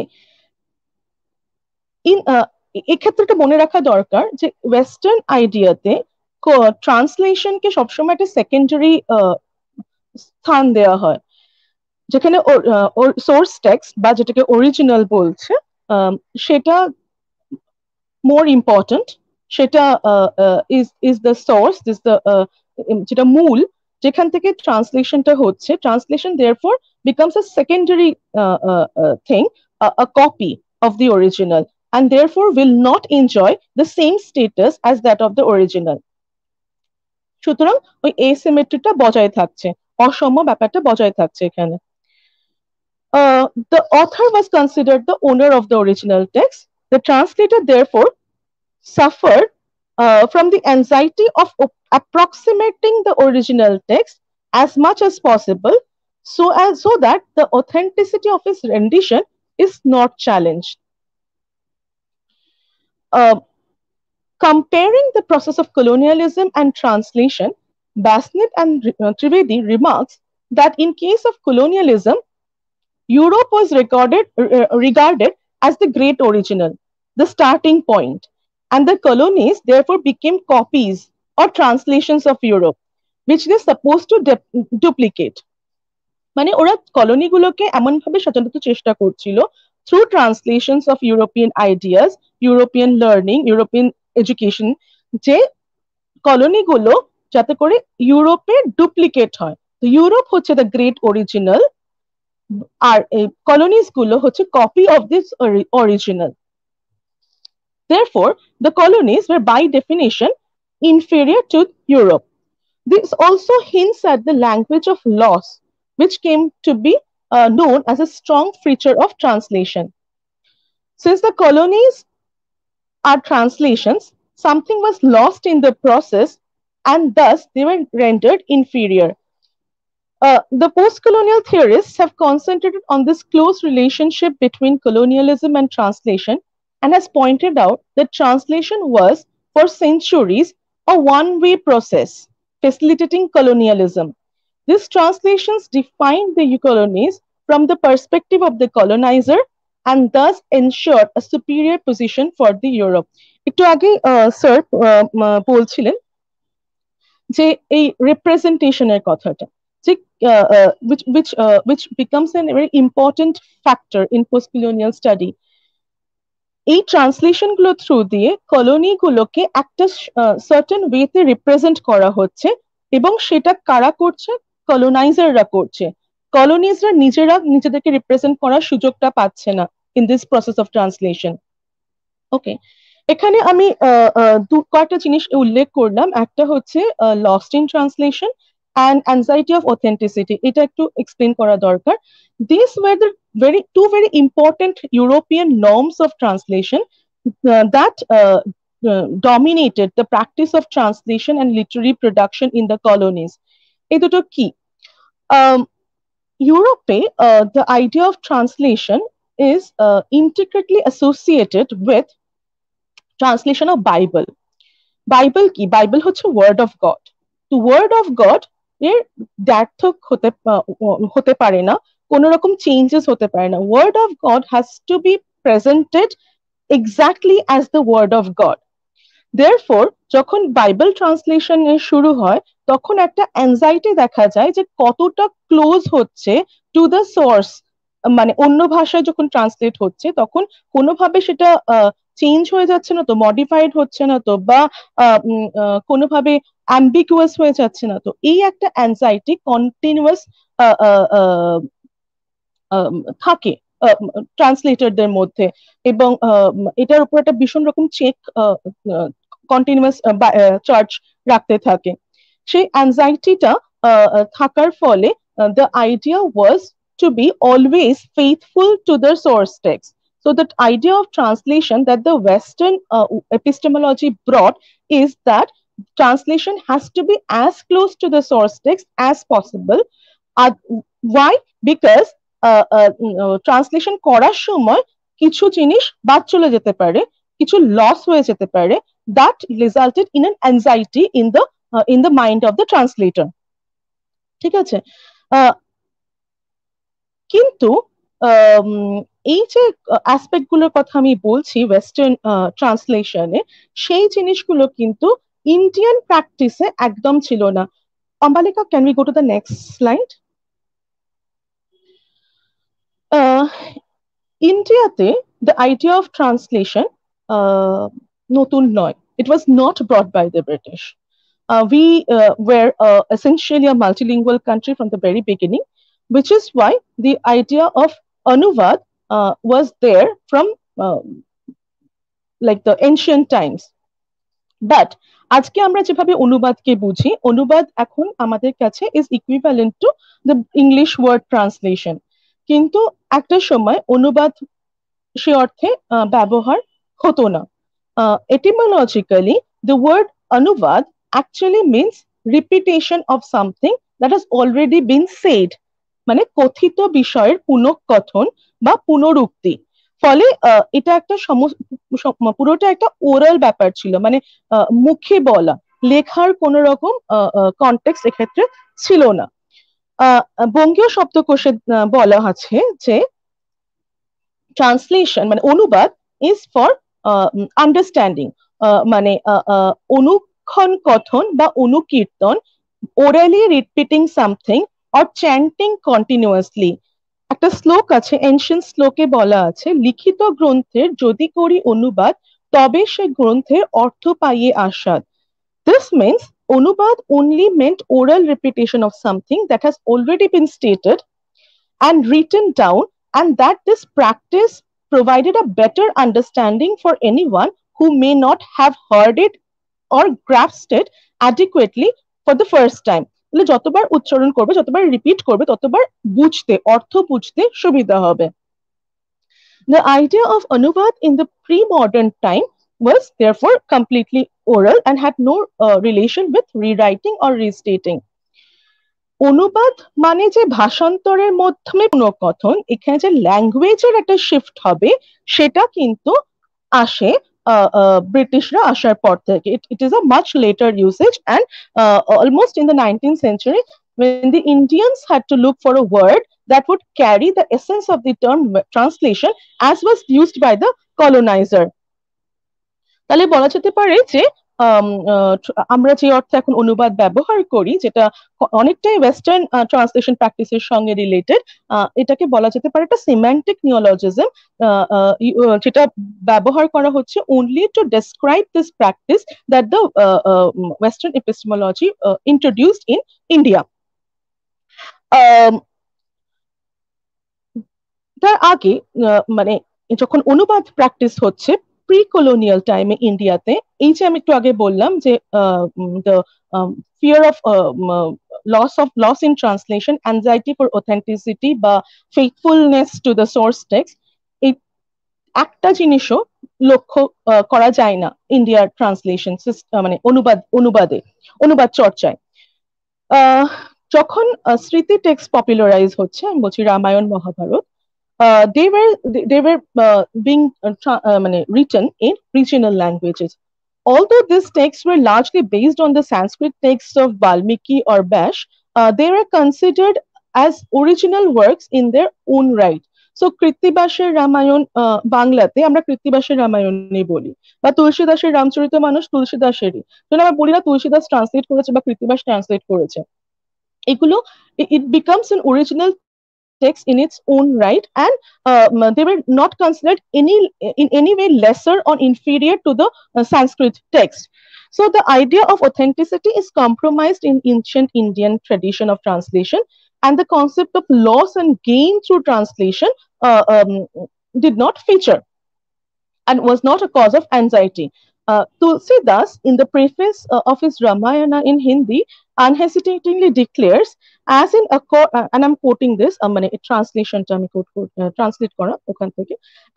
এক্ষেত্রে মনে রাখা দরকার যে western আইডিয়াতে ট্রান্সলেশনকে সবসময় একটা secondary স্থান দেওয়া হয়, যেখানে সোর্স টেক্সট বা যেটাকে অরিজিনাল বলছে সেটা মোর ইম্পর্টেন্ট, সেটা is the source, is the যেটা মূল, যেখান থেকে ট্রান্সলেশনটা হচ্ছে। Translation therefore becomes a secondary thing, a copy of the original, and therefore will not enjoy the same status as that of the original. সুতরাং ওই asymmetryটা বজায় থাকছে, অসম ব্যাপারটা বজায় থাকছে এখানে। The author was considered the owner of the original text. The translator therefore suffered from the anxiety of approximating the original text as much as possible so that the authenticity of his rendition is not challenged. Comparing the process of colonialism and translation, Basnet and Trivedi remarks that in case of colonialism, Europe was regarded as the great original, the starting point, and the colonies therefore became copies or translations of Europe, which they supposed to duplicate. মানে ওরা কলোনিগুলোকে এমন ভাবে সাজানোর চেষ্টা করছিল through translations of European ideas, European learning, European education, যে কলোনিগুলো যাতে করে ইউরোপে ডুপ্লিকেট হয়। তো ইউরোপ হচ্ছে দ্য গ্রেট অরিজিনাল, আর এই কলোনিজ গুলো হচ্ছে copy of this original. Therefore, the colonies were by definition inferior to Europe. This also hints at the language of loss, which came to be known as a strong feature of translation. Since the colonies are translations, something was lost in the process and thus they were rendered inferior. The post-colonial theorists have concentrated on this close relationship between colonialism and translation and has pointed out that translation was, for centuries, a one-way process, facilitating colonialism. These translations defined the colonies from the perspective of the colonizer and thus ensured a superior position for the Europe. একটু আগে sir বলছিলেন যে এই রিপ্রেজেন্টেশনের কথাটা, যে which becomes a very important factor in post-colonial study. এই translation গুলো through দিয়ে কলোনি গুলোকে একটা সার্টেন ওয়েতে রিপ্রেজেন্ট করা হচ্ছে, এবং সেটা কারা করছে? কলোনাইজাররা করছে। কলোনিজরা নিজেরা নিজেদেরকে রিপ্রেজেন্ট করার সুযোগটা পাচ্ছে না in this process of translation. Okay, এখানে আমি কয়েকটা জিনিস উল্লেখ করলাম। একটা হচ্ছে lost in translation and anxiety of authenticity. এটা একটু explain করা দরকার। These were the two very important European norms of translation that dominated the practice of translation and literary production in the colonies. এই দুটো কি? Europe, the idea of translation is intricately associated with translation of Bible. Bible কি? Bible হচ্ছে word of God. The word of God এর দ্ব্যর্থক হতে পারে না, কোন রকম চেঞ্জেস হতে পারে না। Word of God has to be presented exactly as the word of God. Therefore যখন বাইবেল ট্রান্সলেশন শুরু হয় তখন একটা অ্যাংজাইটি দেখা যায় যে কতটা ক্লোজ হচ্ছে টু দ্য সোর্স মানে অন্য ভাষায় যখন ট্রান্সলেট হচ্ছে তখন কোনোভাবে সেটা চেঞ্জ হয়ে যাচ্ছে না তো, মডিফাইড হচ্ছে না তো, বা কোনোভাবে অ্যাম্বিগুয়াস হয়ে যাচ্ছে না তো, এই একটা অ্যাংজাইটি কন্টিনিউয়াস থাকে ট্রান্সলেটরদের মধ্যে। এবং এটার উপর একটা ভীষণ রকম চেক কন্টিনিউয়াস চার্জ রাখতে থাকে। সেই অ্যাংজাইটিটা থাকার ফলে the idea was to be always faithful to the source text. So the idea of translation that the Western epistemology brought is that translation has to be as close to the source text as possible. Why? Because translation করার সময় কিছু জিনিস বাদ চলে যেতে পারে, কিছু loss হয়ে যেতে পারে, that resulted in an anxiety in the mind of the translator. ঠিক আছে? কিন্তু এই যে অ্যাসপেক্ট গুলোর কথা আমি বলছি ওয়েস্টার্ন ট্রান্সলেশনে, সেই জিনিসগুলো কিন্তু ইন্ডিয়ান প্র্যাকটিসে একদম ছিল না। Ambalika, can we go to the next slide? ইন্ডিয়াতে the idea of translation নতুন নয়. It was not brought by the British. We were essentially a multilingual country from the very beginning, which is why the idea of Anuvad was there from like the ancient times. But আজকে আমরা যেভাবে অনুবাদকে বুঝি, অনুবাদ এখন আমাদের কাছে is equivalent to the English word translation. কিন্তু একটা সময় অনুবাদ সে অর্থে ব্যবহার হতো না। Etymologically, the word anuvad actually means repetition of something that has already been said, মানে কথিত বিষয়ের পুনঃকথন বা পুনরুক্তি। ফলে এটা একটা পুরোটা একটা ওরাল ব্যাপার ছিল, মানে মুখে বলা, লেখার কোন রকম কনটেক্সট এক্ষেত্রে ছিল না। বঙ্গীয় শব্দকোষে বলা আছে যে ট্রান্সলেশন মানে অনুবাদ ইজ ফর আন্ডারস্ট্যান্ডিং, মানে অনুক্ষণ কথন বা অনুকীর্তন, orally repeating something or chanting continuously. একটা শ্লোক আছে, এনশিয়েন্ট শ্লোকে বলা আছে, লিখিত গ্রন্থের যদি করি অনুবাদ তবে সে গ্রন্থের অর্থ পাইয়ে আস্বাদ। This means অনুবাদ only meant oral repetition of something that has already been stated and written down, and that this practice provided a better understanding for anyone who may not have heard it or grasped it adequately for the first time. যতবার উচ্চারণ করবে, যতবার repeat করবে, ততবার বুঝতে, অর্থ বুঝতে সুবিধা হবে। The idea of Anuvad in the pre-modern time was therefore completely oral and had no relation with rewriting or restating. অনুবাদ মানে যে ভাষান্তরের মাধ্যমে পুনঃকথন, এখানে যে ল্যাঙ্গুয়েজের একটা শিফট হবে সেটা কিন্তু আসে ব্রিটিশরা আসার পর থেকে। It is a much later usage, and almost in the 19th century when the Indians had to look for a word that would carry the essence of the term translation as was used by the colonizer. তাহলে বলা যেতে পারে যে আমরা যে অর্থে এখন অনুবাদ ব্যবহার করি, যেটা অনেকটাই ওয়েস্টার্ন ট্রান্সলেশন প্র্যাকটিসের সঙ্গে রিলেটেড, এটাকে বলা যেতে পারে একটা সিম্যান্টিক নিওলজিজম, যেটা ব্যবহার করা হচ্ছে only to describe this practice that the Western epistemology introduced in India. তার আগে মানে যখন অনুবাদ প্র্যাকটিস হচ্ছে প্রি কলোনিয়াল টাইমে ইন্ডিয়াতে, এই যে আমি একটু আগে বললাম যে fear of loss in translation, anxiety for authenticity বা faithfulness to the source text, এই একটা জিনিসও লক্ষ্য করা যায় না ইন্ডিয়ার ট্রান্সলেশন মানে অনুবাদ চর্চায়। যখন স্মৃতি টেক্সট পপুলারাইজ হচ্ছে, আমি বলছি Ramayana Mahabharata, they were being written in regional languages. Although these texts were largely based on the Sanskrit texts of Valmiki or Bash, they were considered as original works in their own right. So কৃত্তিবাসের Ramayana বাংলাতে আমরা কৃত্তিবাসের রামায়ণই বলি, বা তুলসীদাসের রামচরিতমানস তুলসীদাসেরই, যেন আমরা বলি না Tulsidas translate করেছে বা কৃত্তিবাস ট্রান্সলেট করেছে। এগুলো it becomes an original text in its own right, and they were not considered in any way lesser or inferior to the Sanskrit text. So the idea of authenticity is compromised in ancient Indian tradition of translation, and the concept of loss and gain through translation did not feature and was not a cause of anxiety. Tulsidas, in the preface of his Ramayana in Hindi, unhesitatingly declares, as in and I'm quoting this, মানে translation টা আমি translate করা ওখান থেকে,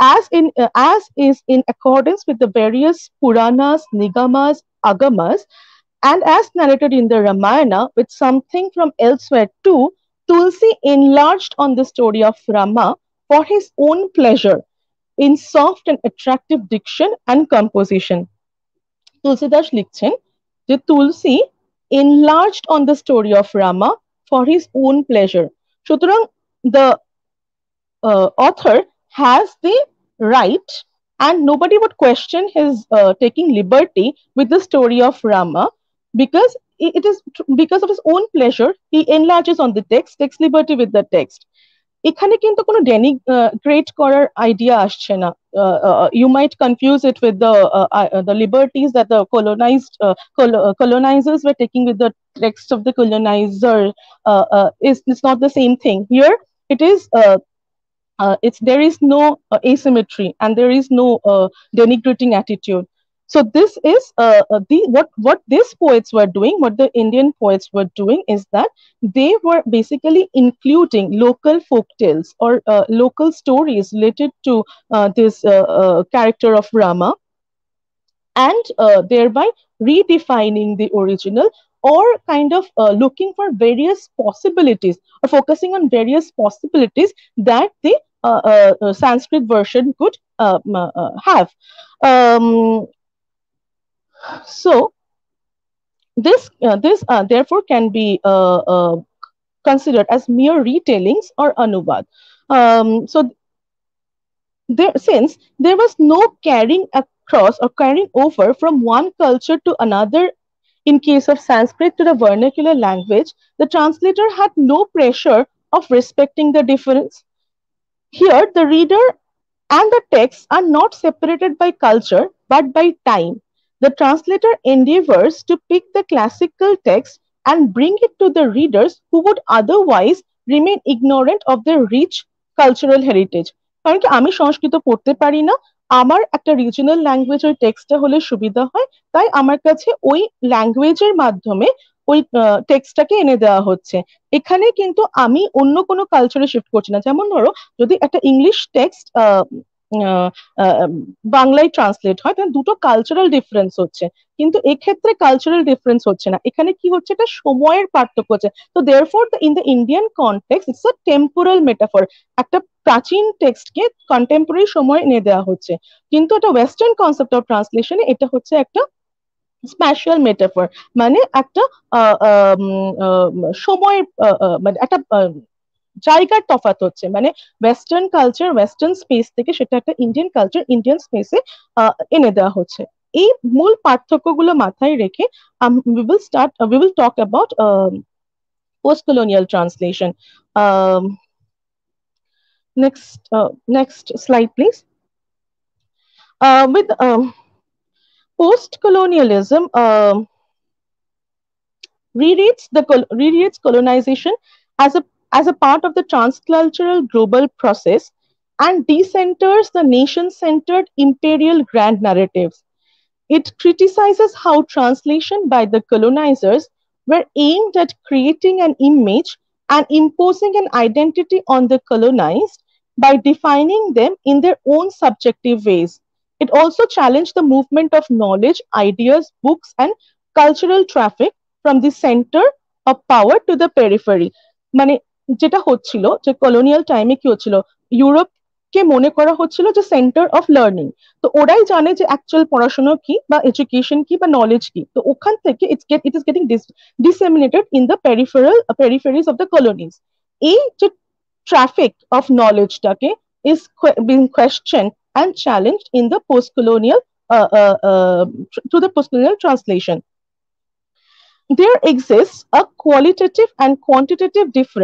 as is in accordance with the various Puranas, Nigamas, Agamas, and as narrated in the Ramayana with something from elsewhere too, Tulsi enlarged on the story of Rama for his own pleasure in soft and attractive diction and composition. Tulsidas লিখছেন যে তুলসী enlarged on the story of Rama for his own pleasure. সুতরাং the author has the right, and nobody would question his taking liberty with the story of Rama, because it is because of his own pleasure he enlarges on the text, takes liberty with the text. এখানে কিন্তু কোনো ডেনিগ্রেট করার idea আসছে না। You might confuse it with the liberties that the colonizers were taking with the text of the colonizer. It's not the same thing here. It is there is no asymmetry, and there is no denigrating attitude. So this is what these poets were doing, what the Indian poets were doing, is that they were basically including local folk tales or local stories related to this character of Rama, and thereby redefining the original, or kind of looking for various possibilities or focusing on various possibilities that the Sanskrit version could have. So this therefore can be considered as mere retellings or anubad. So since there was no carrying across or carrying over from one culture to another in case of Sanskrit to the vernacular language, the translator had no pressure of respecting the difference. Here, the reader and the text are not separated by culture but by time. The translator endeavors to pick the classical text and bring it to the readers who would otherwise remain ignorant of their rich cultural heritage. কারণ কি আমি সংস্কৃত পড়তে পারি না, আমার একটা regional ল্যাঙ্গুয়েজের টেক্সটটা হলে সুবিধা হয়, তাই আমার কাছে ওই ল্যাঙ্গুয়েজের মাধ্যমে ওই টেক্সটটাকে এনে দেওয়া হচ্ছে। এখানে কিন্তু আমি অন্য কোনো কালচারে শিফট করছি না। যেমন ধরো যদি একটা ইংলিশ টেক্সট বাংলায় ট্রান্সলেট হয়, তাহলে দুটো কালচারাল ডিফারেন্স হচ্ছে, কিন্তু এক্ষেত্রে কালচারাল ডিফারেন্স হচ্ছে না। এখানে কি হচ্ছে, এটা সময়ের পার্থক্য হচ্ছে। তো therefore in the Indian context it's a temporal metaphor, একটা প্রাচীন টেক্সটকে কন্টেম্পোরারি সময় এনে দেওয়া হচ্ছে, কিন্তু একটা ওয়েস্টার্ন কনসেপ্ট অফ ট্রান্সলেশনে এটা হচ্ছে একটা স্প্যাশিয়াল মেটাফর, মানে একটা সময়ের মানে একটা জায়গার তফাৎ হচ্ছে, মানে ওয়েস্টার্ন কালচার ওয়েস্টার্ন স্পেস থেকে সেটা একটা ইন্ডিয়ান কালচার ইন্ডিয়ান স্পেসে এনে দেওয়া হচ্ছে। এই মূল পার্থক্যগুলো মাথায় রেখে we will talk about post-colonial translation. Next slide, please. With post-colonialism rereads colonization as a part of the transcultural global process and decenters the nation-centered imperial grand narratives. It criticizes how translation by the colonizers were aimed at creating an image and imposing an identity on the colonized by defining them in their own subjective ways. It also challenged the movement of knowledge, ideas, books, and cultural traffic from the center of power to the periphery. মানে যেটা হচ্ছিল যে colonial টাইমে কি হচ্ছিল, ইউরোপকে মনে করা হচ্ছিল যে সেন্টার অফ লার্নিং, তো ওরাই জানে যে অ্যাকচুয়াল পড়াশোনা কি বা এডুকেশন কি বা নলেজ কি, তো ওখান থেকে it is getting disseminated in the peripheries of the colonies. এই যে ট্রাফিক অফ নলেজটাকে is being question and challenged in the post-colonial through the post-colonial translation. There exists a qualitative and quantitative difference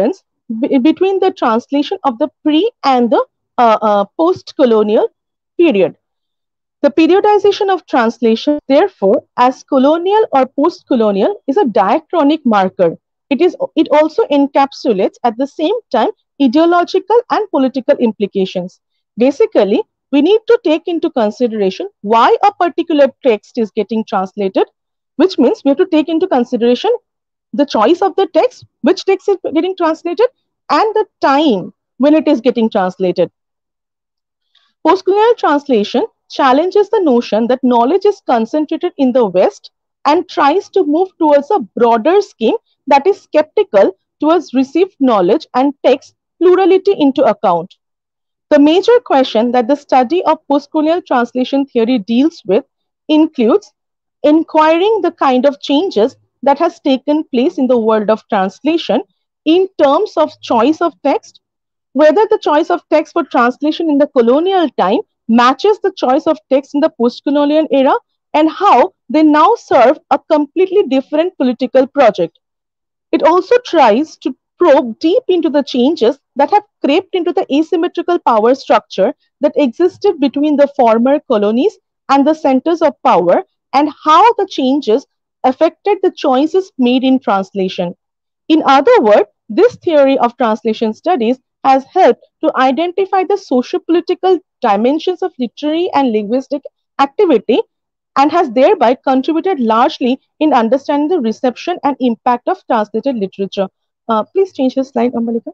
between the translation of the pre and the post-colonial period. The periodization of translation, therefore, as colonial or post-colonial, is a diachronic marker. It also encapsulates at the same time ideological and political implications. Basically, we need to take into consideration why a particular text is getting translated, which means we have to take into consideration the choice of the text, which text is getting translated, and the time when it is getting translated. Postcolonial translation challenges the notion that knowledge is concentrated in the West and tries to move towards a broader scheme that is skeptical towards received knowledge and takes plurality into account. The major question that the study of postcolonial translation theory deals with includes inquiring the kind of changes that has taken place in the world of translation in terms of choice of text, whether the choice of text for translation in the colonial time matches the choice of text in the post-colonial era, and how they now serve a completely different political project. It also tries to probe deep into the changes that have crept into the asymmetrical power structure that existed between the former colonies and the centers of power, and how the changes affected the choices made in translation. In other words, this theory of translation studies has helped to identify the socio-political dimensions of literary and linguistic activity, and has thereby contributed largely in understanding the reception and impact of translated literature. Please change the slide, Ambalika.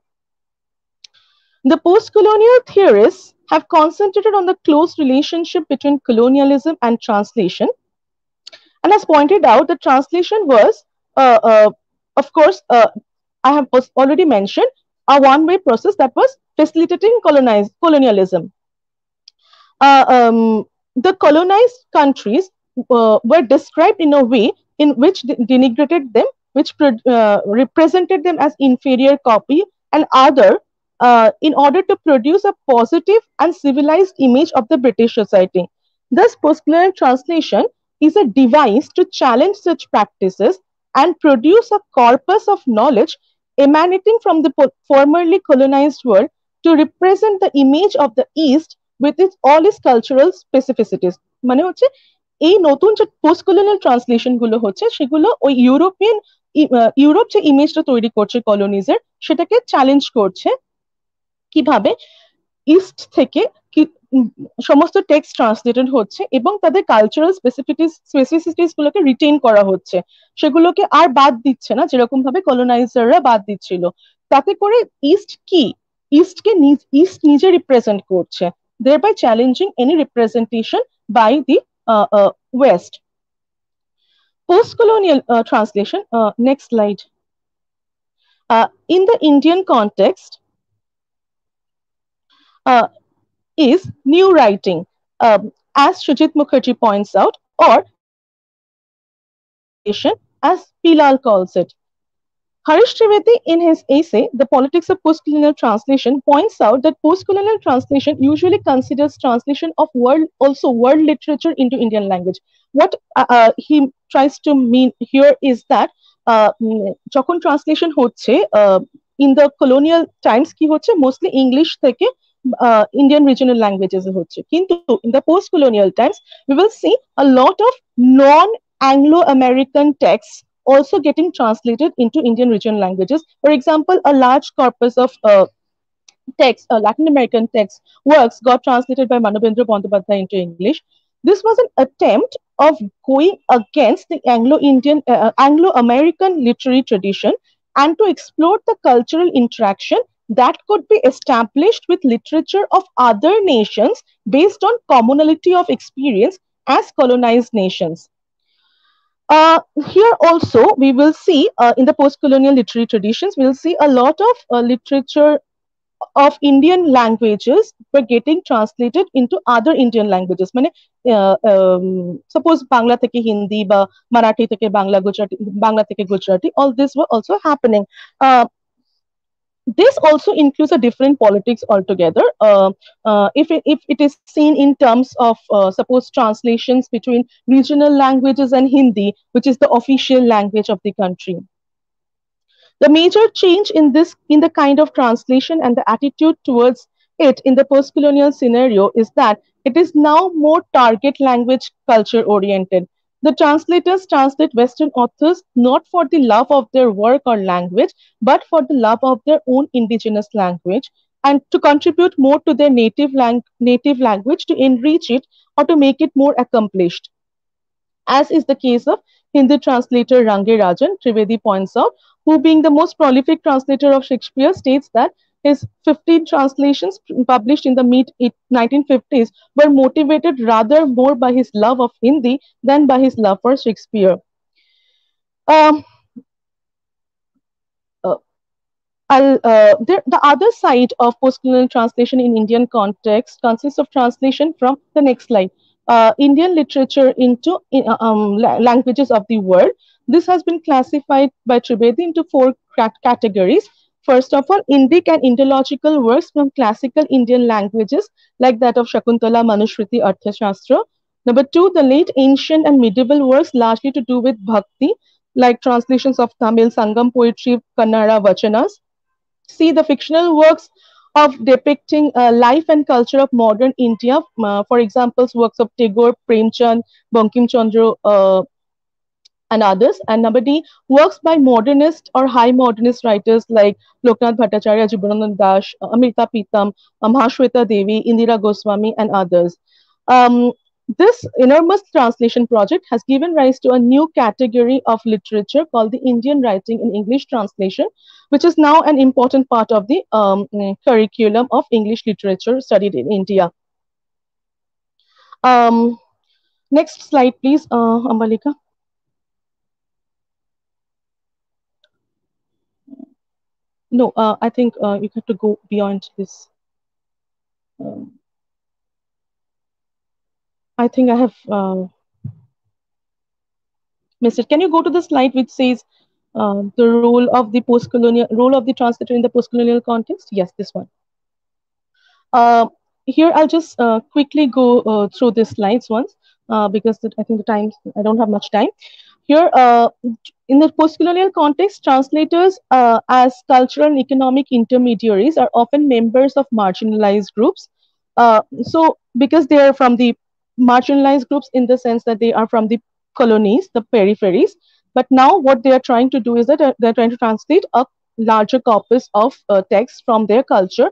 The post-colonial theorists have concentrated on the close relationship between colonialism and translation, and has pointed out that translation was, of course, I have already mentioned, a one-way process that was facilitating colonialism. The colonized countries were described in a way in which denigrated them, which represented them as inferior copy and other, in order to produce a positive and civilized image of the British society. Thus, postcolonial translation is a device to challenge such practices and produce a corpus of knowledge emanating from the formerly colonized world to represent the image of the East with all its cultural specificities. মানে হচ্ছে এই নতুন যে post colonial translation গুলো হচ্ছে সেগুলো ওই Europe যে ইমেজটা তৈরি করছে কলোনিজের সেটাকে চ্যালেঞ্জ করছে কিভাবে ইস্ট থেকে সমস্ত টেক্সট ট্রান্সলেটেড হচ্ছে এবং তাদের কালচারাল স্পেসিফিসিটিস গুলোকে রিটেইন করা হচ্ছে, সেগুলোকে আর বাদ দিচ্ছে না যেরকম ভাবে কলোনাইজাররা বাদ দিচ্ছিল। তাতে করে ইস্ট কি ইস্টকে ইস্ট নিজে রিপ্রেজেন্ট করছে, thereby challenging any representation by the West. Post-colonial translation, next slide. In the Indian context, is new writing, as Sujit Mukherjee points out, or as Pilal calls it. Harish Trivedi, in his essay, The Politics of Postcolonial Translation, points out that postcolonial translation usually considers translation of world literature into Indian language. What he tries to mean here is that যখন translation হচ্ছে in the colonial times কি হচ্ছে mostly English থেকে Indian regional languages হচ্ছে, কিন্তু in the post-colonial times we will see a lot of non-Anglo-American texts also getting translated into Indian regional languages. For example, a large corpus of text, Latin American text works got translated by Manabendra Bandyopadhyay into English. This was an attempt of going against the Anglo-American literary tradition and to explore the cultural interaction that could be established with literature of other nations based on commonality of experience as colonized nations. Here also we will see in the post-colonial literary traditions, we will see a lot of literature of Indian languages were getting translated into other Indian languages. মানে suppose Bangla থেকে Hindi বা Marathi থেকে Bangla, Gujarati, Bangla থেকে Gujarati, all this were also happening. This also includes a different politics altogether. If it is seen in terms of suppose translations between regional languages and Hindi, which is the official language of the country. The major change in the kind of translation and the attitude towards it in the post-colonial scenario is that it is now more target language culture oriented. The translators translate Western authors not for the love of their work or language, but for the love of their own indigenous language and to contribute more to their native language to enrich it or to make it more accomplished, as is the case of Hindi translator Range Rajan. Trivedi points out, who being the most prolific translator of Shakespeare states that his 15 translations published in the mid 1950s were motivated rather more by his love of Hindi than by his love for Shakespeare. Um, uh, the other side of postcolonial translation in Indian context consists of translation from the next slide. Indian literature into languages of the world. This has been classified by Trivedi into four categories. First of all, Indic and Indological works from classical Indian languages like that of Shakuntala, Manushruti, Arthashastra. Number two, the late ancient and medieval works largely to do with bhakti, like translations of Tamil, Sangam poetry, Kannada, Vachanas. See the fictional works of depicting life and culture of modern India, for example, works of Tagore, Premchand, Bankim Chandra, and others. And number D, works by modernist or high modernist writers like Loknath Bhattacharya, Jibananand Das, Amrita Pitam, Mahashweta Devi, Indira Goswami, and others. This enormous translation project has given rise to a new category of literature called the Indian writing in English translation, which is now an important part of the curriculum of English literature studied in India. Next slide, please, Ambalika. No, I think you have to go beyond this. I think I have missed it. Can you go to the slide which says the role of the translator in the post-colonial context? Yes, this one. Here, I'll just quickly go through these slides once because I think I don't have much time. Here, in the post-colonial context, translators as cultural and economic intermediaries are often members of marginalized groups. So, because they are from the marginalized groups in the sense that they are from the colonies, the peripheries, but now what they are trying to do is that they're trying to translate a larger corpus of text from their culture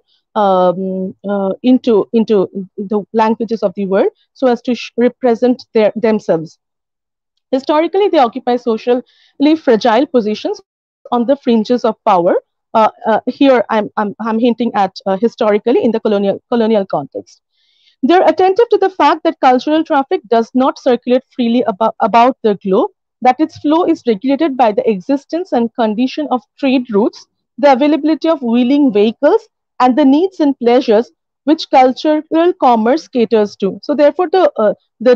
into the languages of the world so as to represent themselves. Historically, they occupy socially fragile positions on the fringes of power. Here, I'm hinting at historically in the colonial context. They're attentive to the fact that cultural traffic does not circulate freely about the globe, that its flow is regulated by the existence and condition of trade routes, the availability of wheeling vehicles, and the needs and pleasures which cultural commerce caters to. So, therefore, the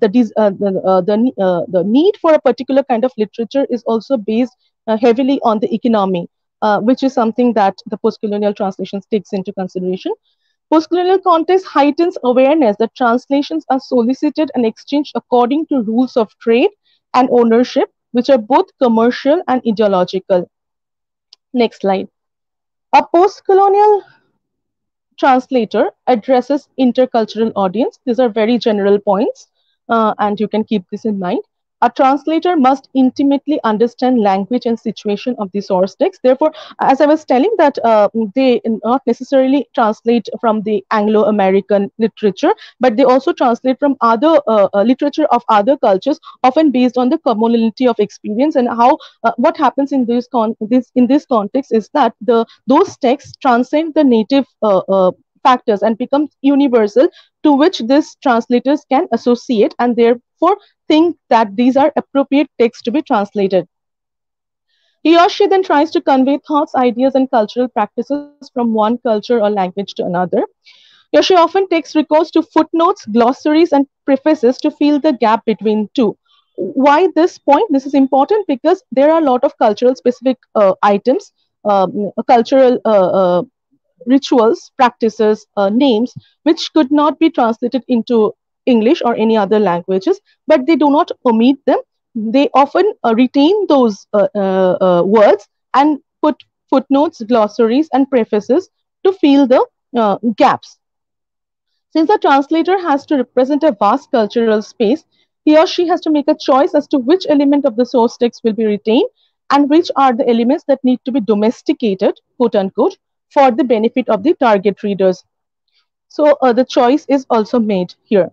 need for a particular kind of literature is also based heavily on the economy, which is something that the post-colonial translations takes into consideration. Post-colonial context heightens awareness that translations are solicited and exchanged according to rules of trade and ownership, which are both commercial and ideological. Next slide. A post-colonial translator addresses intercultural audience. These are very general points, and you can keep this in mind. A translator must intimately understand language and situation of the source text. Therefore, as I was telling that they not necessarily translate from the Anglo-American literature, but they also translate from other literature of other cultures, often based on the commonality of experience. And how what happens in this context is that those texts transcend the native factors and become universal, to which these translators can associate and therefore think that these are appropriate texts to be translated. He or she then tries to convey thoughts, ideas, and cultural practices from one culture or language to another. He or she often takes recourse to footnotes, glossaries, and prefaces to fill the gap between two. Why this point? This is important because there are a lot of cultural specific items, cultural rituals, practices, names, which could not be translated into English or any other languages, but they do not omit them. They often retain those words and put footnotes, glossaries, and prefaces to fill the gaps. Since the translator has to represent a vast cultural space, he or she has to make a choice as to which element of the source text will be retained and which are the elements that need to be domesticated, quote unquote, for the benefit of the target readers. So the choice is also made here.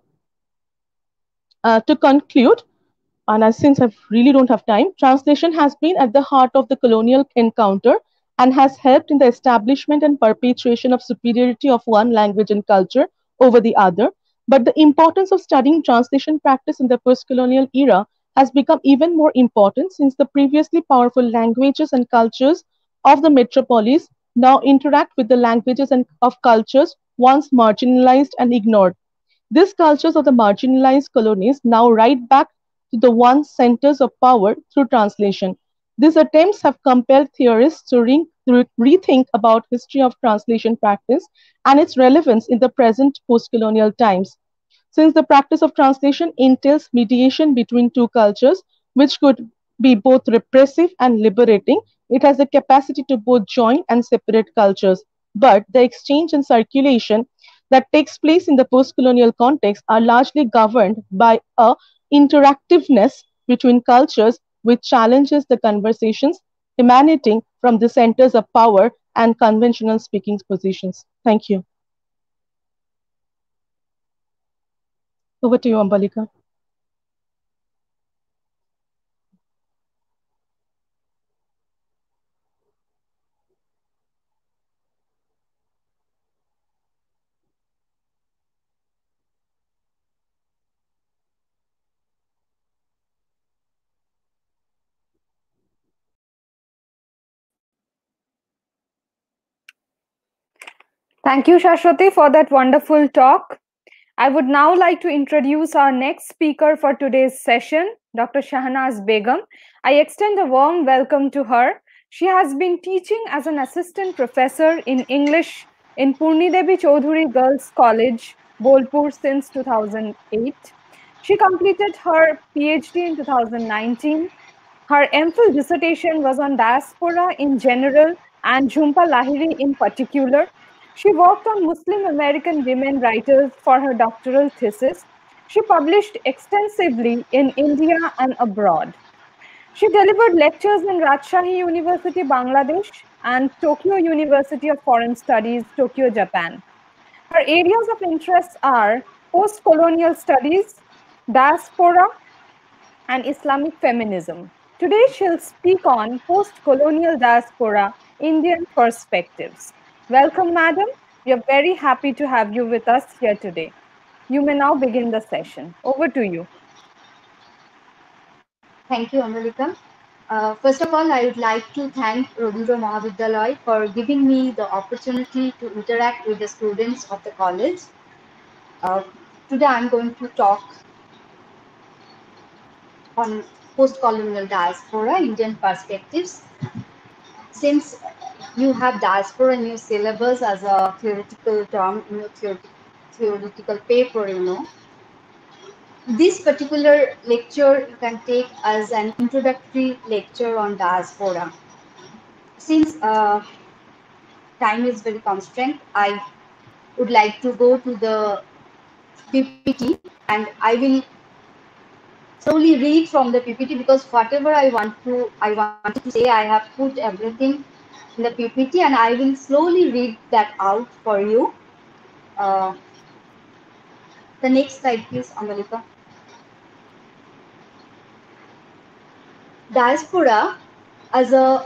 To conclude, and since I really don't have time, translation has been at the heart of the colonial encounter and has helped in the establishment and perpetuation of superiority of one language and culture over the other. But the importance of studying translation practice in the post-colonial era has become even more important since the previously powerful languages and cultures of the metropolis now interact with the languages and of cultures once marginalized and ignored. These cultures of the marginalized colonies now write back to the one centers of power through translation. These attempts have compelled theorists to rethink about history of translation practice and its relevance in the present post-colonial times. Since the practice of translation entails mediation between two cultures, which could be both repressive and liberating, it has the capacity to both join and separate cultures. But the exchange and circulation that takes place in the post-colonial context are largely governed by a interactiveness between cultures which challenges the conversations emanating from the centers of power and conventional speaking positions. Thank you. Over to you, Ambalika. Thank you, Shashwati, for that wonderful talk. I would now like to introduce our next speaker for today's session, Dr. Shahnaz Begum. I extend a warm welcome to her. She has been teaching as an assistant professor in English in Purni Devi Chaudhuri Girls College, Bolpur since 2008. She completed her PhD in 2019. Her MPhil dissertation was on diaspora in general and Jhumpa Lahiri in particular. She worked on Muslim American women writers for her doctoral thesis. She published extensively in India and abroad. She delivered lectures in Rajshahi University, Bangladesh, and Tokyo University of Foreign Studies, Tokyo, Japan. Her areas of interest are post-colonial studies, diaspora, and Islamic feminism. Today, she'll speak on post-colonial diaspora, Indian perspectives. Welcome, madam. We are very happy to have you with us here today. You may now begin the session. Over to you. Thank you, Amalika. First of all, I would like to thank Rabindra Mahavidyalaya for giving me the opportunity to interact with the students of the college. Today, I'm going to talk on post-colonial diaspora, Indian perspectives. Since you have diaspora in your syllabus as a theoretical term in your theoretical paper, this particular lecture you can take as an introductory lecture on diaspora. Since time is very constrained, I would like to go to the PPT and I will slowly read from the PPT because whatever I wanted to say, I have put everything in the PPT and I will slowly read that out for you. The next slide, please, Amalika. Diaspora as an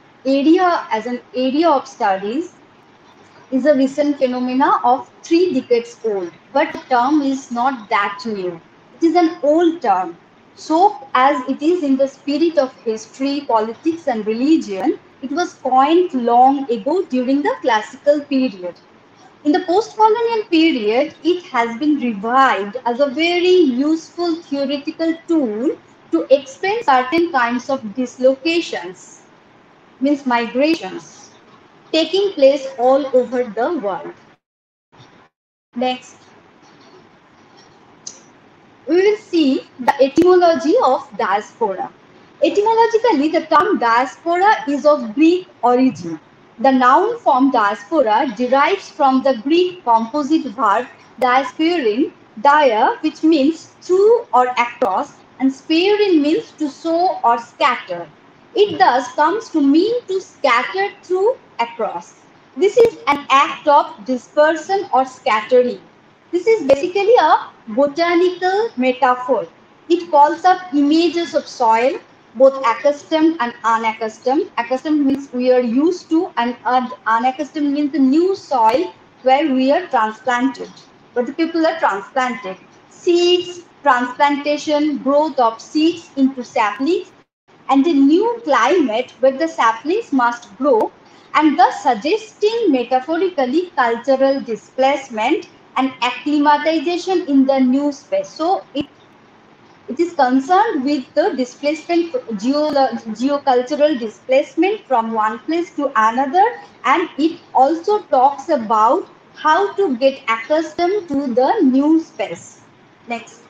area of studies is a recent phenomena of 3 decades old, but the term is not that new. It is an old term, soaked as it is in the spirit of history, politics, and religion. It was coined long ago during the classical period. In the post-colonial period, it has been revived as a very useful theoretical tool to explain certain kinds of dislocations, means migrations, taking place all over the world. Next, we will see the etymology of diaspora. Etymologically, the term diaspora is of Greek origin. The noun form diaspora derives from the Greek composite verb diasporin, dia, which means through or across, and sparin means to sow or scatter. It thus comes to mean to scatter through across. This is an act of dispersion or scattering. This is basically a botanical metaphor. It calls up images of soil, both accustomed and unaccustomed. Accustomed means we are used to, and unaccustomed means the new soil where we are transplanted, where the people are transplanted. Seeds, transplantation, growth of seeds into saplings, and a new climate where the saplings must grow, and thus suggesting metaphorically cultural displacement and acclimatization in the new space. So it is concerned with the displacement, geocultural displacement from one place to another, and it also talks about how to get accustomed to the new space. Next.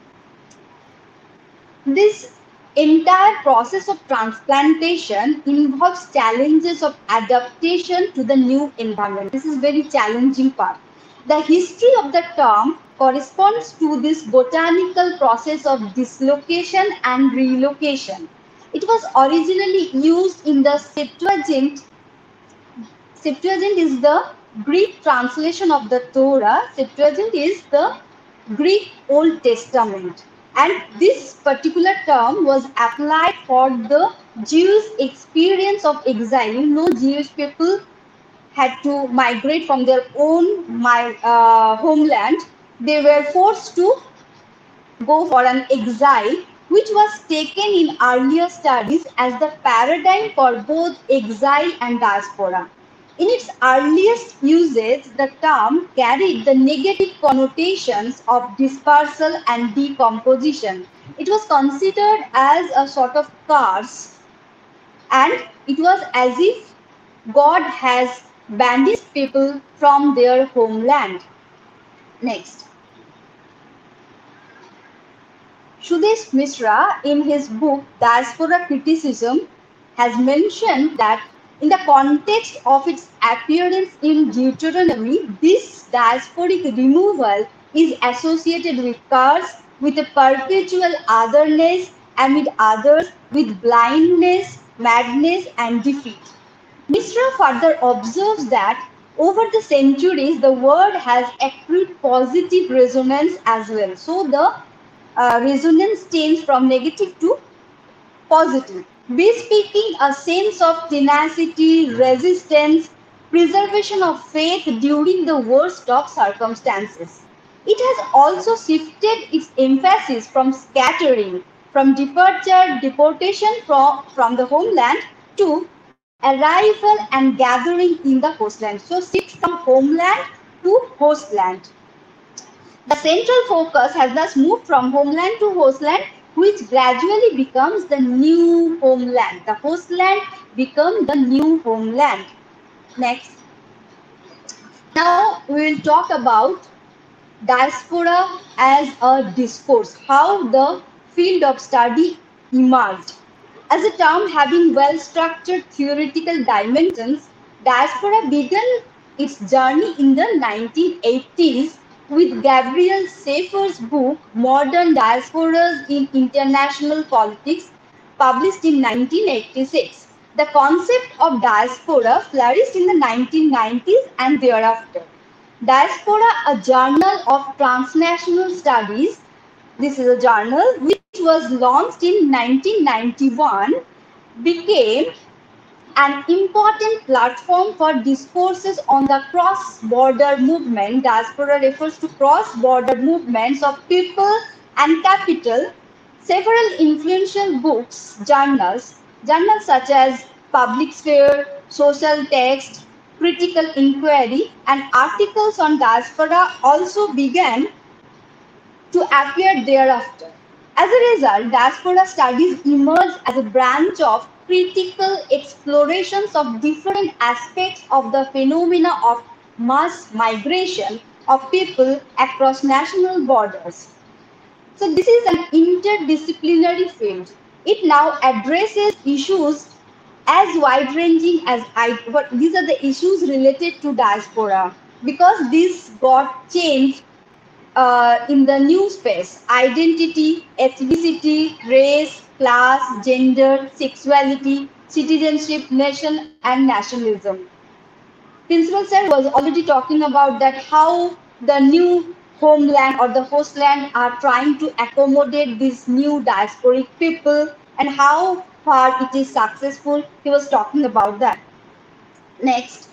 This entire process of transplantation involves challenges of adaptation to the new environment. This is very challenging part. The history of the term corresponds to this botanical process of dislocation and relocation. It was originally used in the Septuagint. Septuagint is the Greek translation of the Torah. Septuagint is the Greek Old Testament. And this particular term was applied for the Jews' experience of exile. You know, Jewish people had to migrate from their own homeland. They were forced to go for an exile, which was taken in earlier studies as the paradigm for both exile and diaspora. In its earliest usage, the term carried the negative connotations of dispersal and decomposition. It was considered as a sort of curse, and it was as if God has banished people from their homeland. Next. Sudesh Mishra, in his book Diaspora Criticism, has mentioned that in the context of its appearance in Deuteronomy, this diasporic removal is associated with curse, with a perpetual otherness, amid others, with blindness, madness, and defeat. Mishra further observes that over the centuries, the word has accrued positive resonance as well. So the resonance change from negative to positive, bespeaking a sense of tenacity, resistance, preservation of faith during the worst of circumstances. It has also shifted its emphasis from scattering, from deportation from the homeland to arrival and gathering in the hostland. So shift from homeland to hostland. The central focus has thus moved from homeland to hostland, which gradually becomes the new homeland. The hostland becomes the new homeland. Next. Now we will talk about diaspora as a discourse, how the field of study emerged. As a term having well-structured theoretical dimensions, diaspora began its journey in the 1980s with Gabriel Schaeffer's book Modern Diasporas in International Politics, published in 1986. The concept of diaspora flourished in the 1990s and thereafter. Diaspora, a journal of transnational studies, this is a journal which was launched in 1991, became an important platform for discourses on the cross-border movement. Diaspora refers to cross-border movements of people and capital. Several influential books, journals such as Public Sphere, Social Text, Critical Inquiry, and articles on diaspora also began to appear thereafter. As a result, diaspora studies emerged as a branch of critical explorations of different aspects of the phenomena of mass migration of people across national borders. So this is an interdisciplinary field. It now addresses issues as wide-ranging as but these are the issues related to diaspora because this got changed in the new space: identity, ethnicity, race, class, gender, sexuality, citizenship, nation, and nationalism. Principal sir was already talking about that how the new homeland or the hostland are trying to accommodate these new diasporic people and how far it is successful. He was talking about that. Next,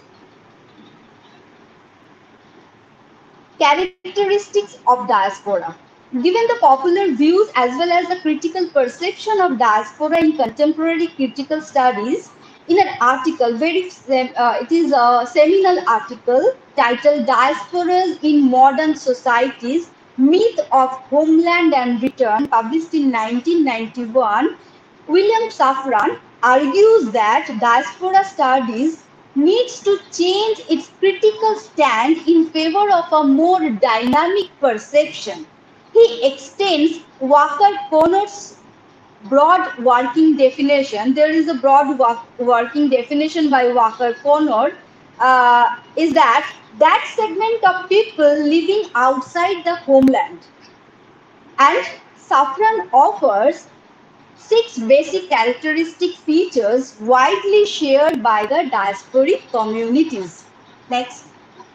characteristics of diaspora. Given the popular views as well as the critical perception of diaspora in contemporary critical studies, in an article, it is a seminal article titled Diasporas in Modern Societies, Myth of Homeland and Return, published in 1991, William Safran argues that diaspora studies needs to change its critical stand in favor of a more dynamic perception. He extends Walker Connor's broad working definition. There is a broad working definition by Walker Connor, is that segment of people living outside the homeland. And Safran offers 6 basic characteristic features widely shared by the diasporic communities. Next.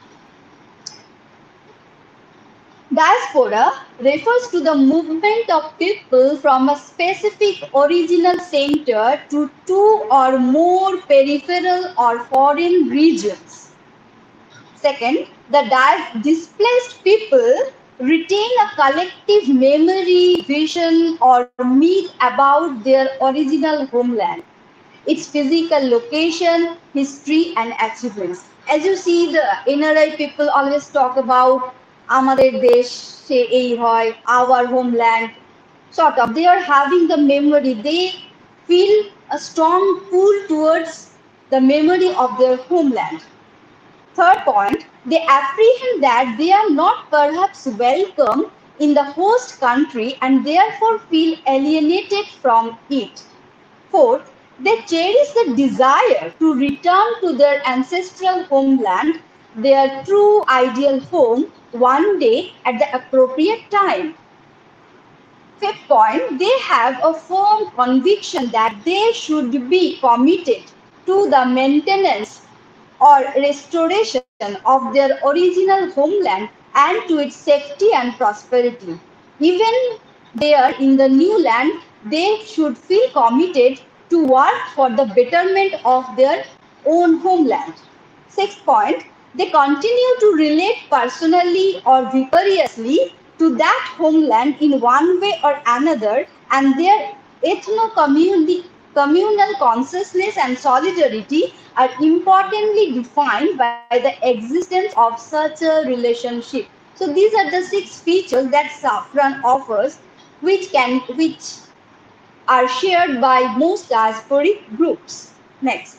Diaspora refers to the movement of people from a specific original center to 2 or more peripheral or foreign regions. Second, the displaced people retain a collective memory, vision, or myth about their original homeland, its physical location, history, and achievements. As you see, the NRI people always talk about আমাদের দেশ সে এই হয়, our homeland, sort of. They are having the memory. They feel a strong pull towards the memory of their homeland. Third point, they apprehend that they are not perhaps welcome in the host country and therefore feel alienated from it. Fourth, they cherish the desire to return to their ancestral homeland, their true ideal home, one day at the appropriate time. Fifth point, they have a firm conviction that they should be committed to the maintenance or restoration of their original homeland and to its safety and prosperity. Even there in the new land, they should feel committed to work for the betterment of their own homeland. Sixth point, they continue to relate personally or vicariously to that homeland in one way or another, and their communal consciousness and solidarity are importantly defined by the existence of such a relationship. So these are the 6 features that Safran offers, which are shared by most diasporic groups. Next.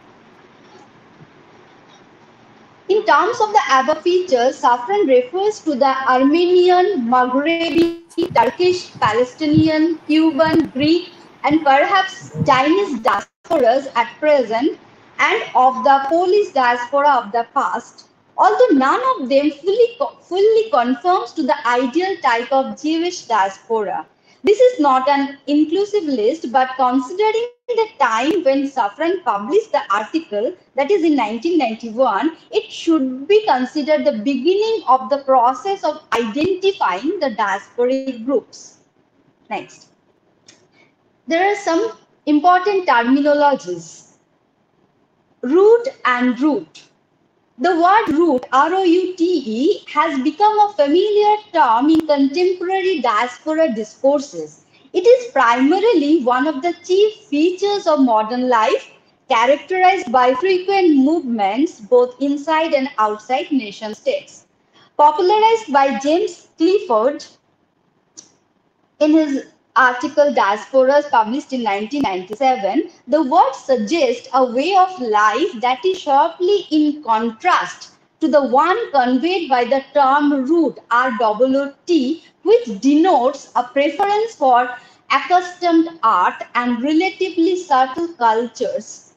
In terms of the above features, Safran refers to the Armenian, Maghrebi, Turkish, Palestinian, Cuban, Greek, and perhaps Chinese diasporas at present, and of the Polish diaspora of the past, although none of them fully conforms to the ideal type of Jewish diaspora. This is not an inclusive list, but considering the time when Safran published the article, that is in 1991, it should be considered the beginning of the process of identifying the diasporic groups. Next. There are some important terminologies. Root and root. The word root, R-O-U-T-E, has become a familiar term in contemporary diaspora discourses. It is primarily one of the chief features of modern life, characterized by frequent movements both inside and outside nation states. Popularized by James Clifford in his article Diasporas, published in 1997, the word suggests a way of life that is sharply in contrast to the one conveyed by the term root, RWT, which denotes a preference for accustomed art and relatively stable cultures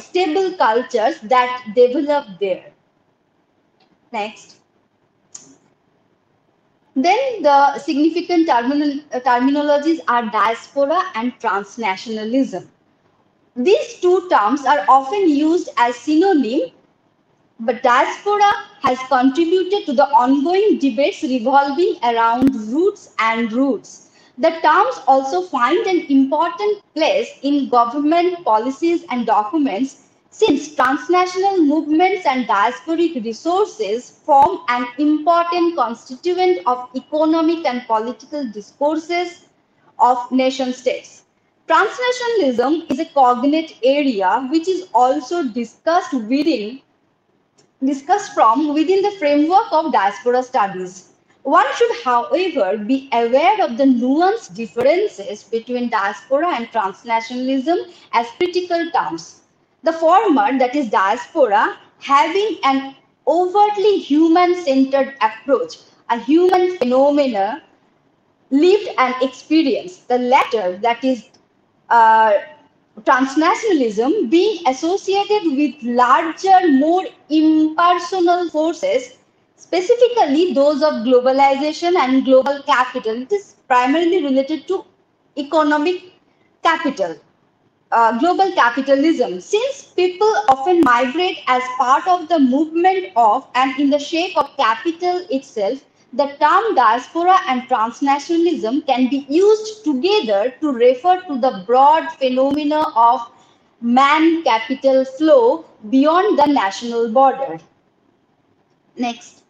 that develop there. Next. Then the significant terminologies are diaspora and transnationalism. These two terms are often used as synonyms, but diaspora has contributed to the ongoing debates revolving around roots and roots. The terms also find an important place in government policies and documents, since transnational movements and diasporic resources form an important constituent of economic and political discourses of nation states. Transnationalism is a cognate area which is also discussed from within the framework of diaspora studies. One should, however, be aware of the nuanced differences between diaspora and transnationalism as critical terms. The former, that is diaspora, having an overtly human-centered approach, a human phenomena lived and experienced. The latter, that is uh, transnationalism, being associated with larger, more impersonal forces, specifically those of globalization and global capital. It is primarily related to economic capital. Global capitalism, since people often migrate as part of the movement of and in the shape of capital itself, the term diaspora and transnationalism can be used together to refer to the broad phenomena of man capital flow beyond the national border. Next.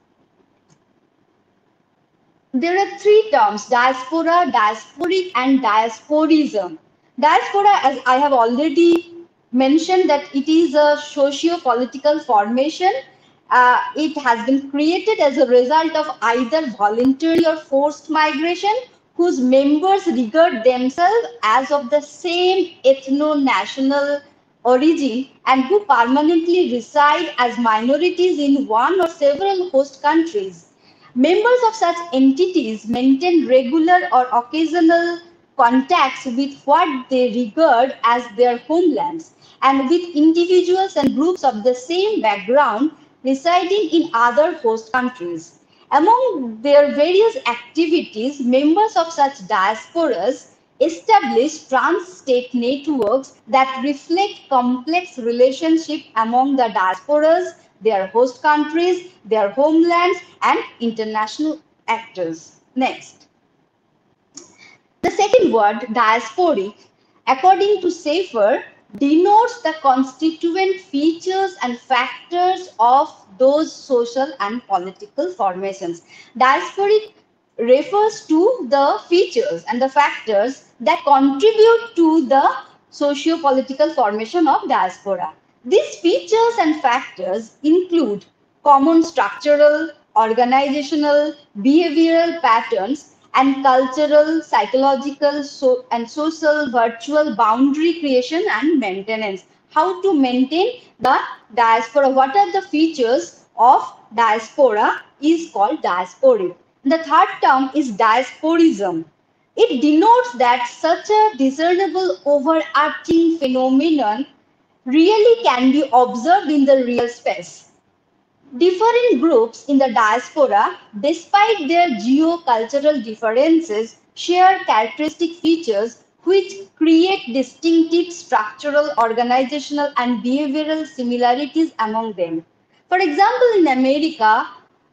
There are three terms: diaspora, diasporic, and diasporism. Diaspora, as I have already mentioned, that it is a socio-political formation. It has been created as a result of either voluntary or forced migration, whose members regard themselves as of the same ethno-national origin and who permanently reside as minorities in one or several host countries. Members of such entities maintain regular or occasional contacts with what they regard as their homelands and with individuals and groups of the same background residing in other host countries. Among their various activities, members of such diasporas establish trans-state networks that reflect complex relationships among the diasporas, their host countries, their homelands, and international actors. Next. The second word, diasporic, according to Safer, denotes the constituent features and factors of those social and political formations. Diasporic refers to the features and the factors that contribute to the socio-political formation of diaspora. These features and factors include common structural, organizational, behavioral patterns and cultural, psychological, and social virtual boundary creation and maintenance. How to maintain the diaspora? What are the features of diaspora is called diasporic. The third term is diasporism. It denotes that such a discernible overarching phenomenon really can be observed in the real space. Different groups in the diaspora, despite their geo-cultural differences, share characteristic features which create distinctive structural, organizational, and behavioral similarities among them. For example, in America,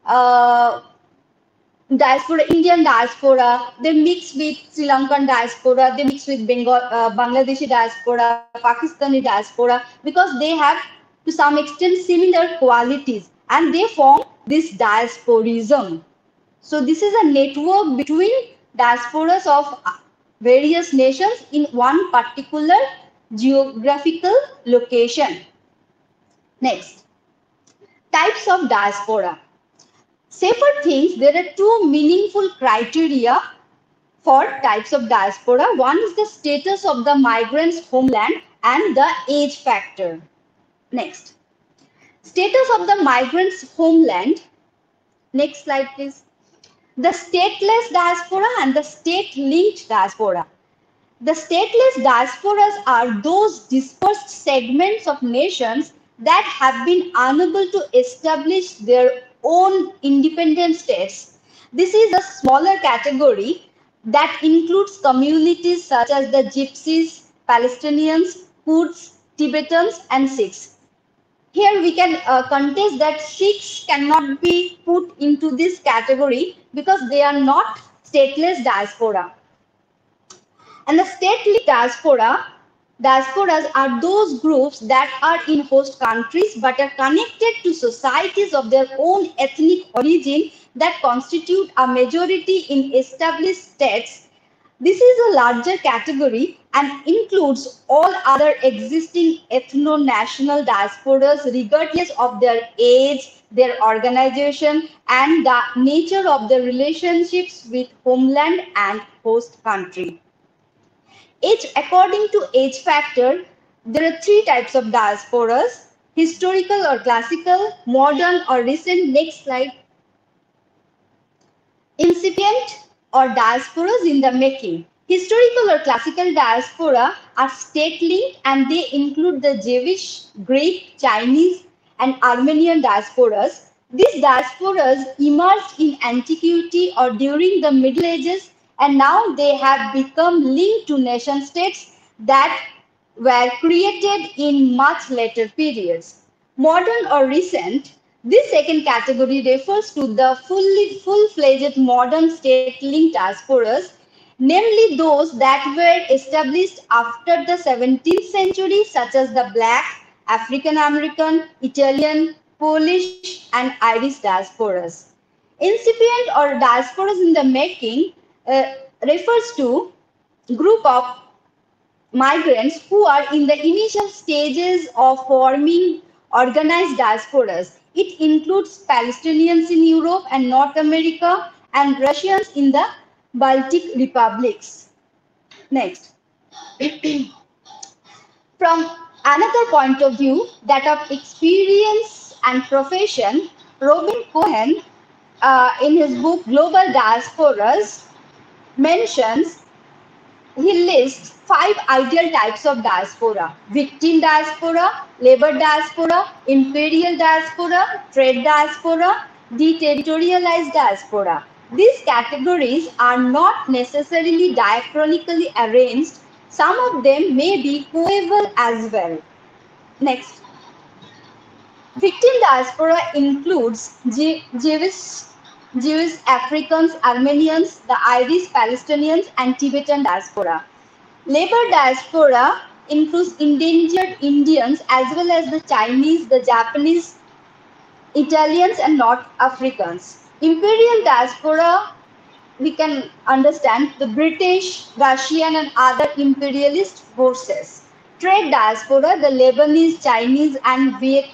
Indian diaspora, they mix with Sri Lankan diaspora, they mix with Bangladeshi diaspora, Pakistani diaspora, because they have to some extent similar qualities and they form this diasporism. So this is a network between diasporas of various nations in one particular geographical location. Next, types of diaspora. Safer thinks there are two meaningful criteria for types of diaspora. One is the status of the migrant's homeland and the age factor. Next, status of the migrant's homeland. Next slide, please. The stateless diaspora and the state-linked diaspora. The stateless diasporas are those dispersed segments of nations that have been unable to establish their own independent states. This is a smaller category that includes communities such as the Gypsies, Palestinians, Kurds, Tibetans, and Sikhs. Here we can contest that Sikhs cannot be put into this category because they are not stateless diaspora. And the stately diasporas are those groups that are in host countries but are connected to societies of their own ethnic origin that constitute a majority in established states. This is a larger category and includes all other existing ethno-national diasporas regardless of their age, their organization, and the nature of their relationships with homeland and host country. According to age factor, there are three types of diasporas: historical or classical, modern or recent. Next slide. Incipient or diasporas in the making. Historical or classical diaspora are state-linked and they include the Jewish, Greek, Chinese, and Armenian diasporas. These diasporas emerged in antiquity or during the Middle Ages, and now they have become linked to nation states that were created in much later periods. Modern or recent, this second category refers to the full-fledged modern state-linked diasporas, namely those that were established after the 17th century, such as the Black, African American, Italian, Polish, and Irish diasporas. Incipient or diasporas in the making refers to group of migrants who are in the initial stages of forming organized diasporas. It includes Palestinians in Europe and North America and Russians in the Baltic republics. Next. From another point of view, that of experience and profession, Robin Cohen, in his book Global Diasporas, he lists 5 ideal types of diaspora: victim diaspora, labor diaspora, imperial diaspora, trade diaspora, deterritorialized diaspora. These categories are not necessarily diachronically arranged. Some of them may be coeval as well. Next. Victim diaspora includes Jewish, Africans, Armenians, the Irish, Palestinians, and Tibetan diaspora. Labor diaspora includes endangered Indians as well as the Chinese, the Japanese, Italians, and North Africans. Imperial diaspora, we can understand the British, Russian, and other imperialist forces. Trade diaspora, the Lebanese, Chinese, and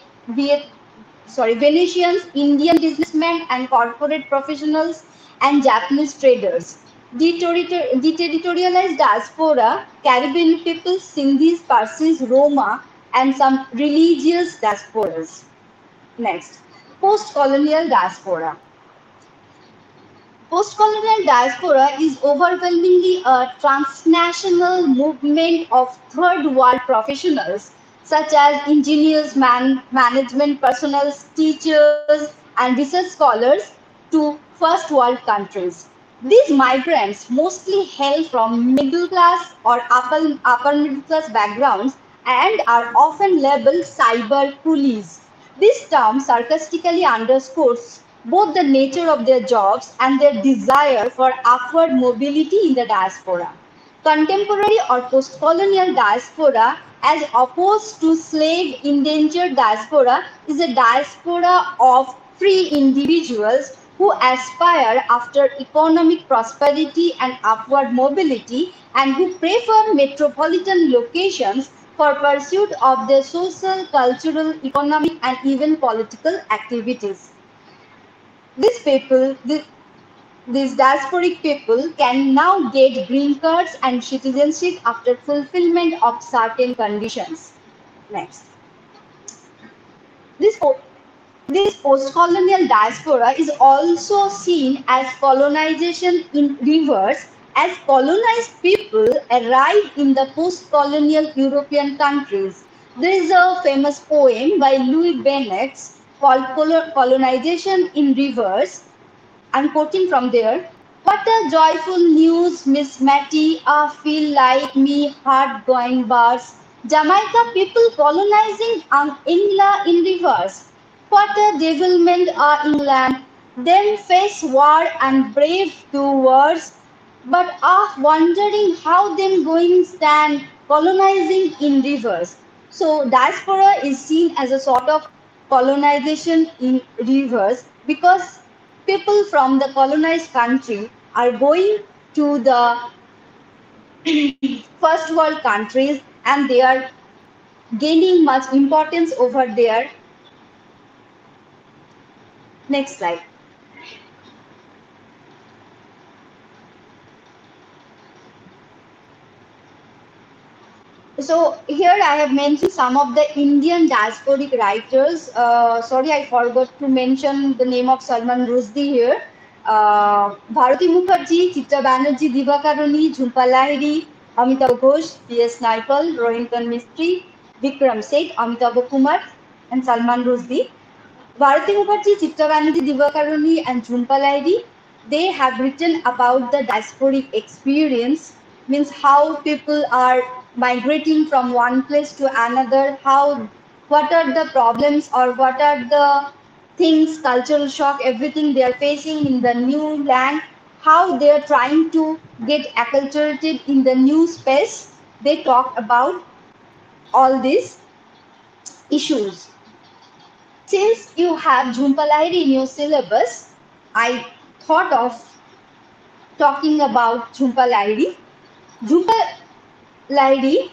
Venetians, Indian businessmen and corporate professionals, and Japanese traders. Deterritorialized diaspora, Caribbean people, Sindhis, Parsis, Roma, and some religious diasporas. Next, post-colonial diaspora. Post-colonial diaspora is overwhelmingly a transnational movement of third world professionals such as engineers, management personnel, teachers, and research scholars to first world countries. These migrants mostly hail from middle class or upper middle class backgrounds and are often labeled cyber coolies. This term sarcastically underscores both the nature of their jobs and their desire for upward mobility in the diaspora. Contemporary or post-colonial diaspora, as opposed to slave endangered diaspora, is a diaspora of free individuals who aspire after economic prosperity and upward mobility and who prefer metropolitan locations for pursuit of their social, cultural, economic, and even political activities. These diasporic people can now get green cards and citizenship after fulfillment of certain conditions. Next. This post-colonial diaspora is also seen as colonization in reverse, as colonized people arrived in the post-colonial European countries. There is a famous poem by Louis Bennett called Colonization in Reverse. I'm quoting from there. What a joyful news, Miss Matty. I feel like me heart going bars. Jamaica people colonizing England in reverse. What a devilment England. Then face war and brave two wars. But wondering how them going stand colonizing in reverse. So diaspora is seen as a sort of colonization in reverse because people from the colonized country are going to the first world countries and they are gaining much importance over there. Next slide. So here I have mentioned some of the Indian diasporic writers. Sorry, I forgot to mention the name of Salman Rushdie here. Bharati Mukherjee, Chitra Banerjee, Divakaruni, Jhumpa Lahiri, Amitabh Ghosh, P.S. Naipaul, Rohinton Mistry, Vikram Seth, Amitabh Kumar, and Salman Rushdie. Bharati Mukherjee, Chitra Banerjee, Divakaruni, and Jhumpa Lahiri, they have written about the diasporic experience, means how people are migrating from one place to another, what are the problems or what are the things, cultural shock, everything they are facing in the new land, how they are trying to get acculturated in the new space. They talk about all these issues. Since you have Jhumpa Lahiri in your syllabus, I thought of talking about Jhumpa Lahiri. Jhumpa Lahiri,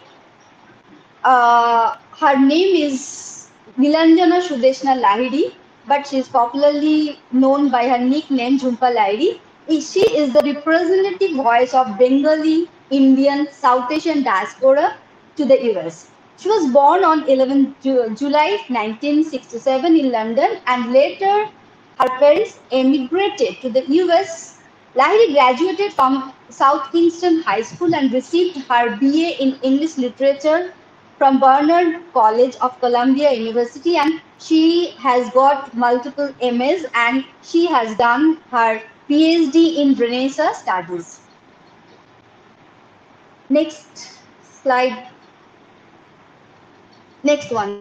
her name is Nilanjana Sudeshna Lahiri, but she is popularly known by her nickname Jhumpa Lahiri. She is the representative voice of Bengali, Indian, South Asian diaspora to the US. She was born on 11 July 1967 in London and later her parents emigrated to the US. Lahiri graduated from South Kingston High School and received her BA in English Literature from Barnard College of Columbia University, and she has got multiple MAs and she has done her PhD in Renaissance Studies. Next slide. Next one.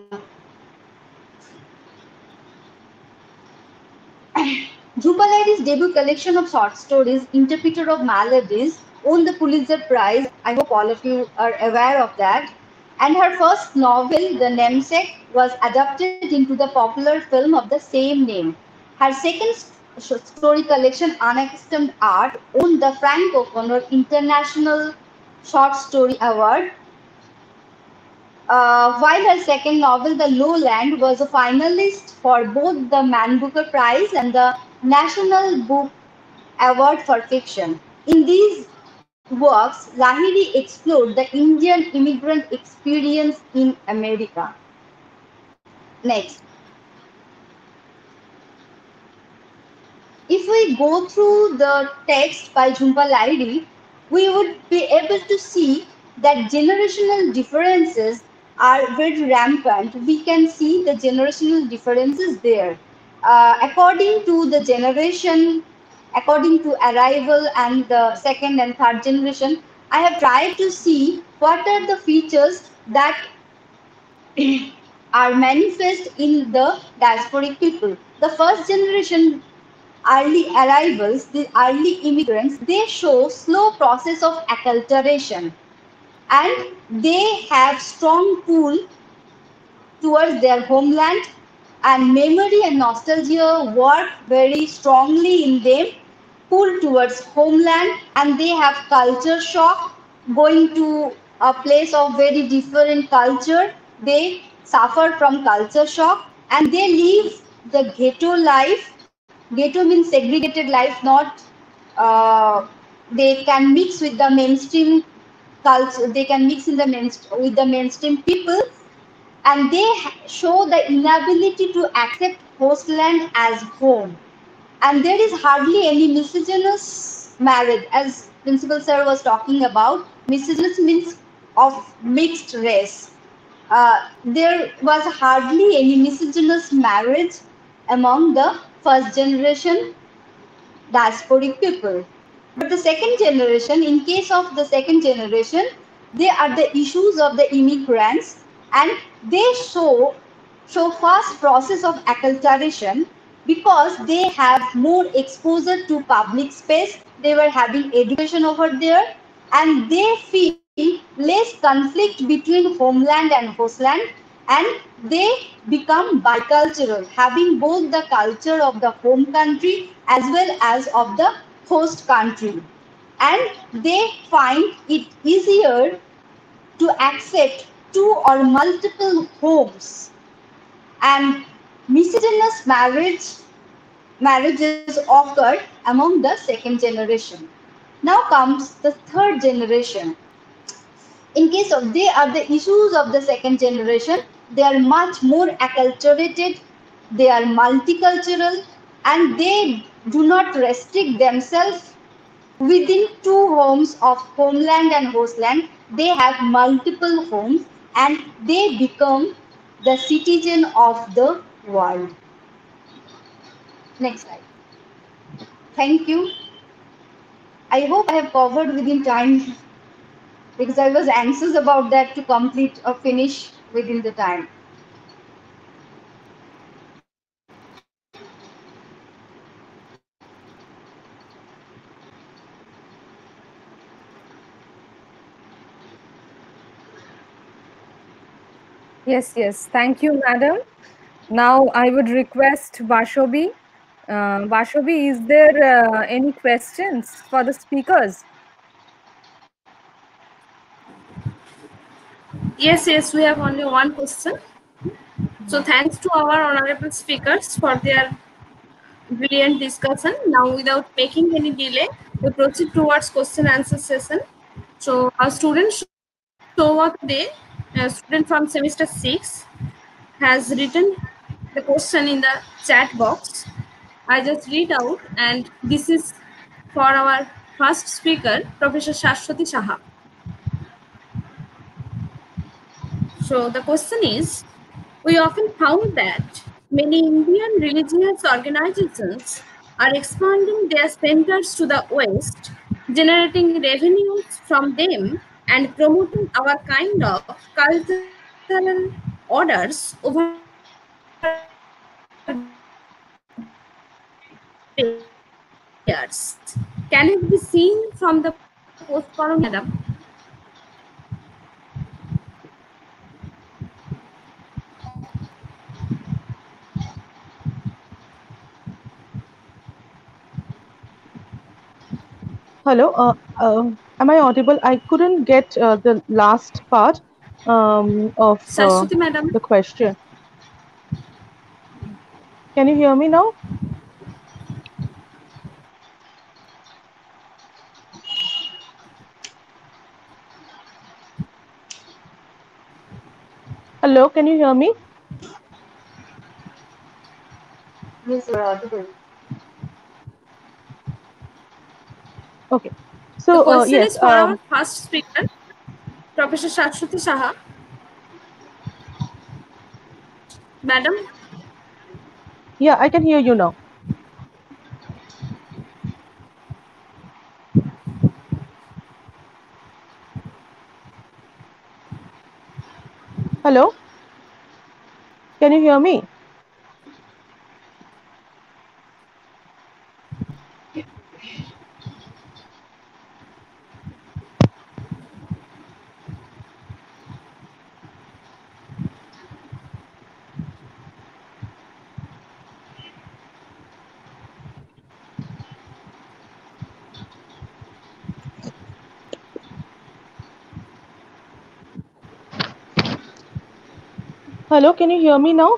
Jhumpa Lahiri's debut collection of short stories, Interpreter of Maladies, won the Pulitzer Prize. I hope all of you are aware of that. And her first novel, The Namesake, was adapted into the popular film of the same name. Her second story collection, Unaccustomed Art, won the Frank O'Connor International Short Story Award. While her second novel, The Lowland, was a finalist for both the Man Booker Prize and the National Book Award for Fiction. In these works, Lahiri explored the Indian immigrant experience in America. Next. If we go through the text by Jhumpa Lahiri, we would be able to see that generational differences are very rampant. We can see the generational differences there. According to the generation, according to arrival and the second and third generation, I have tried to see what are the features that are manifest in the diasporic people. The first generation early arrivals, the early immigrants, they show slow process of acculturation and they have strong pull towards their homeland and memory and nostalgia work very strongly in them, pull towards homeland and they have culture shock, going to a place of very different culture, they suffer from culture shock and they live the ghetto life. Ghetto means segregated life, not they can mix with the mainstream culture, they can mix in the with the mainstream people and they show the inability to accept hostland as home. And there is hardly any miscellaneous marriage, as Principal Sir was talking about. miscellaneous means of mixed race. There was hardly any miscellaneous marriage among the first generation diasporic people. But the second generation, in case of the second generation, they are the issues of the immigrants and they show fast process of acculturation because they have more exposure to public space, they were having education over there, and they feel less conflict between homeland and hostland, and they become bicultural, having both the culture of the home country as well as of the host country. And they find it easier to accept two or multiple homes. And miscellaneous marriages occurred among the second generation. Now comes the third generation. In case of they are the issues of the second generation, they are much more acculturated, they are multicultural, and they do not restrict themselves within two homes of homeland and hostland. They have multiple homes and they become the citizen of the world. Next slide. Thank you. I hope I have covered within time because I was anxious about that to complete or finish within the time. Yes, yes. Thank you, madam. Now I would request Vashobi. Vashobi, is there any questions for the speakers? Yes, we have only one question. So thanks to our honorable speakers for their brilliant discussion. Now, without making any delay, we proceed towards question answer session. So our student Shova today, a student from semester 6, has written the question in the chat box. I just read out, and this is for our first speaker, Professor Shashwati Saha. So the question is, we often found that many Indian religious organizations are expanding their centers to the West, generating revenues from them and promoting our kind of cultural orders over theirs. Can it be seen from the post-colonial, madam? Hello, am I audible? I couldn't get the last part of Saraswati, madam. the question. Can you hear me now? Hello, can you hear me? Yes, you are audible. Okay. So The question yes, is for our first speaker, Professor Shashwati Saha. Madam? yeah, I can hear you now. Hello, can you hear me? Hello, can you hear me now?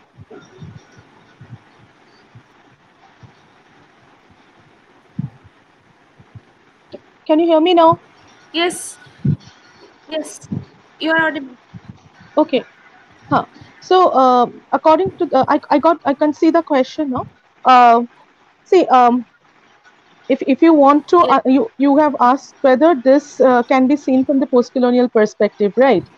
Can you hear me now? Yes. Yes. You are audible. Okay. Huh. So according to the, I can see the question now. See, if you want to, you have asked whether this can be seen from the post-colonial perspective, right?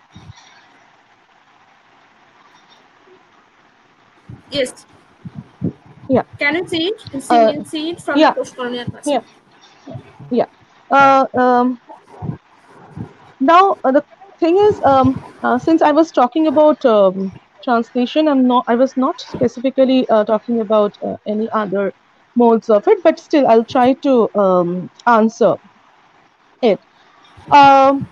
Yes. Yeah. Can you see it? See it from the Yeah. post-colonial perspective. Yeah. Now the thing is, since I was talking about translation, I was not specifically talking about any other modes of it, but still I'll try to answer it. Um,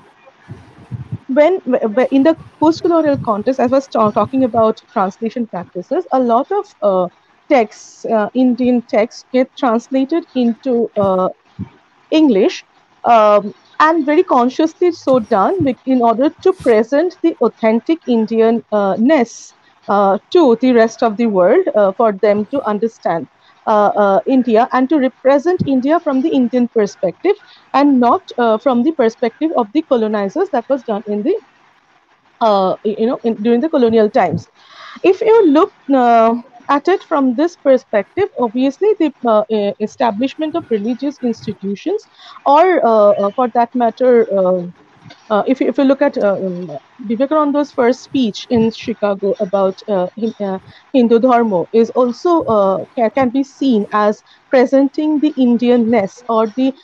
when in the post-colonial context, I was talking about translation practices. A lot of texts, Indian texts, get translated into English, and very consciously so done in order to present the authentic Indian ness to the rest of the world, for them to understand India and to represent India from the Indian perspective and not from the perspective of the colonizers that was done in the during the colonial times. If you look at it from this perspective, obviously the establishment of religious institutions, or for that matter, if you look at Vivekananda's first speech in Chicago about Hindu Dharma, is also can be seen as presenting the Indianness, or the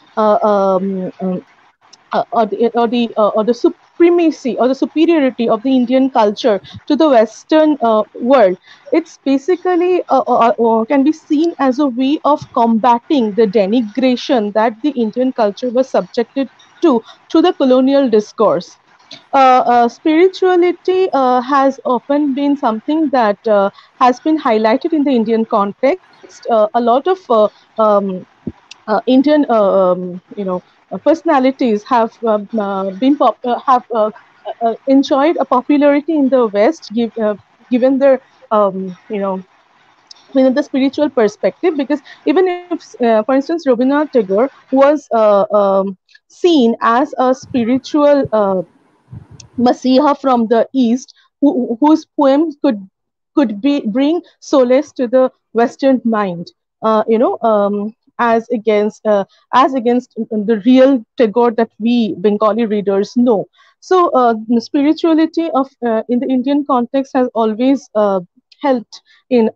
or the supremacy or the superiority of the Indian culture to the Western world. It's basically can be seen as a way of combating the denigration that the Indian culture was subjected to through the colonial discourse. Spirituality has often been something that has been highlighted in the Indian context. A lot of Indian, personalities have enjoyed a popularity in the West, given their within the spiritual perspective, because even if, for instance, Rabindranath Tagore was seen as a spiritual messiah from the East, whose poems could bring solace to the Western mind. As against the real Tagore that we Bengali readers know. So the spirituality of in the Indian context has always helped in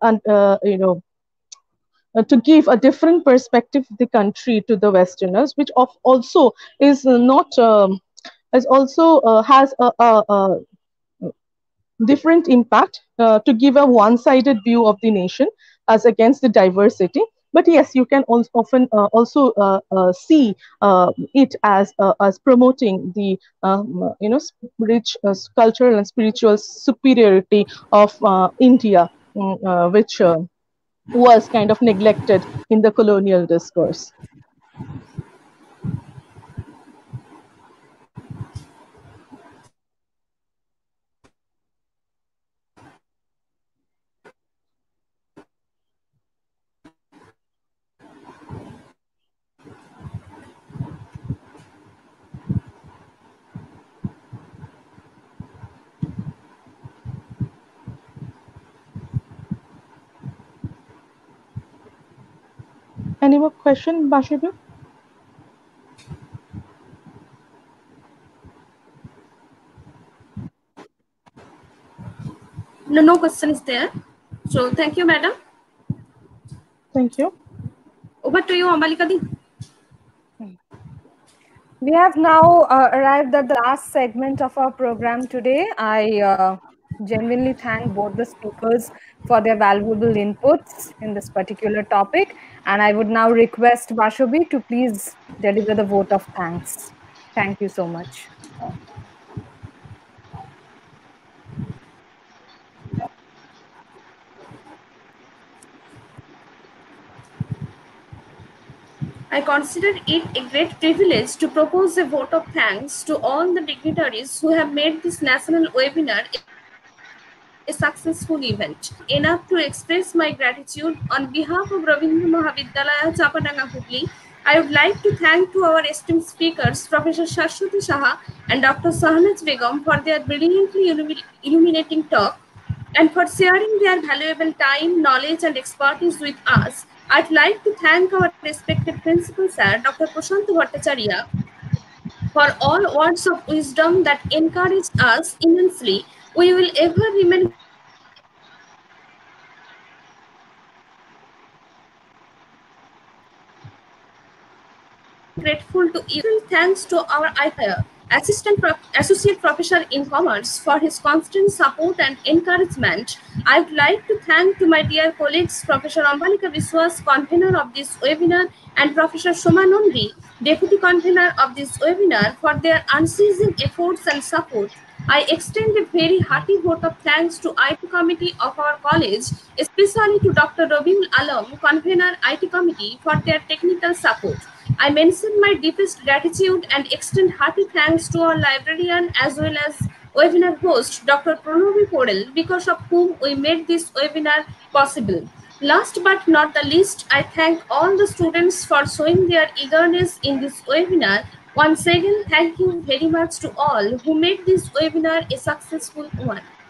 to give a different perspective of the country to the Westerners, which also is not is also has a different impact, to give a one-sided view of the nation as against the diversity. But yes, you can often also see it as promoting the rich cultural and spiritual superiority of India, which was kind of neglected in the colonial discourse. Any more question, Bashibi? No question is there. So thank you, madam. Thank you. Over to you, Amalika Di. We have now arrived at the last segment of our program today. I genuinely thank both the speakers for their valuable inputs in this particular topic. And I would now request Bashobi to please deliver the vote of thanks. Thank you so much. I consider it a great privilege to propose a vote of thanks to all the dignitaries who have made this national webinar a successful event. Enough to express my gratitude on behalf of Rabindra Mahavidyalaya, Chapadanga, Hubli. I would like to thank to our esteemed speakers, Professor Shashwati Saha and Dr. Sahnaz Begum, for their brilliantly illuminating talk and for sharing their valuable time, knowledge, and expertise with us. I'd like to thank our respected Principal Sir, Dr. Prashant Bhattacharya, for all words of wisdom that encouraged us immensely. We will ever remain grateful to you, Sir. Special thanks to our Associate Professor in Commerce for his constant support and encouragement. I would like to thank to my dear colleagues, Professor Ambalika Biswas, convener of this webinar, and Professor Somanundi, Deputy Convener of this webinar, for their unceasing efforts and support. I extend a very hearty vote of thanks to IT committee of our college, especially to Dr. Rabiul Alam, Convener IT committee, for their technical support. I mention my deepest gratitude and extend hearty thanks to our librarian as well as webinar host, Dr. Pranavi Porel, because of whom we made this webinar possible. Last but not the least, I thank all the students for showing their eagerness in this webinar. Once again, thank you very much to all who made this webinar a successful one.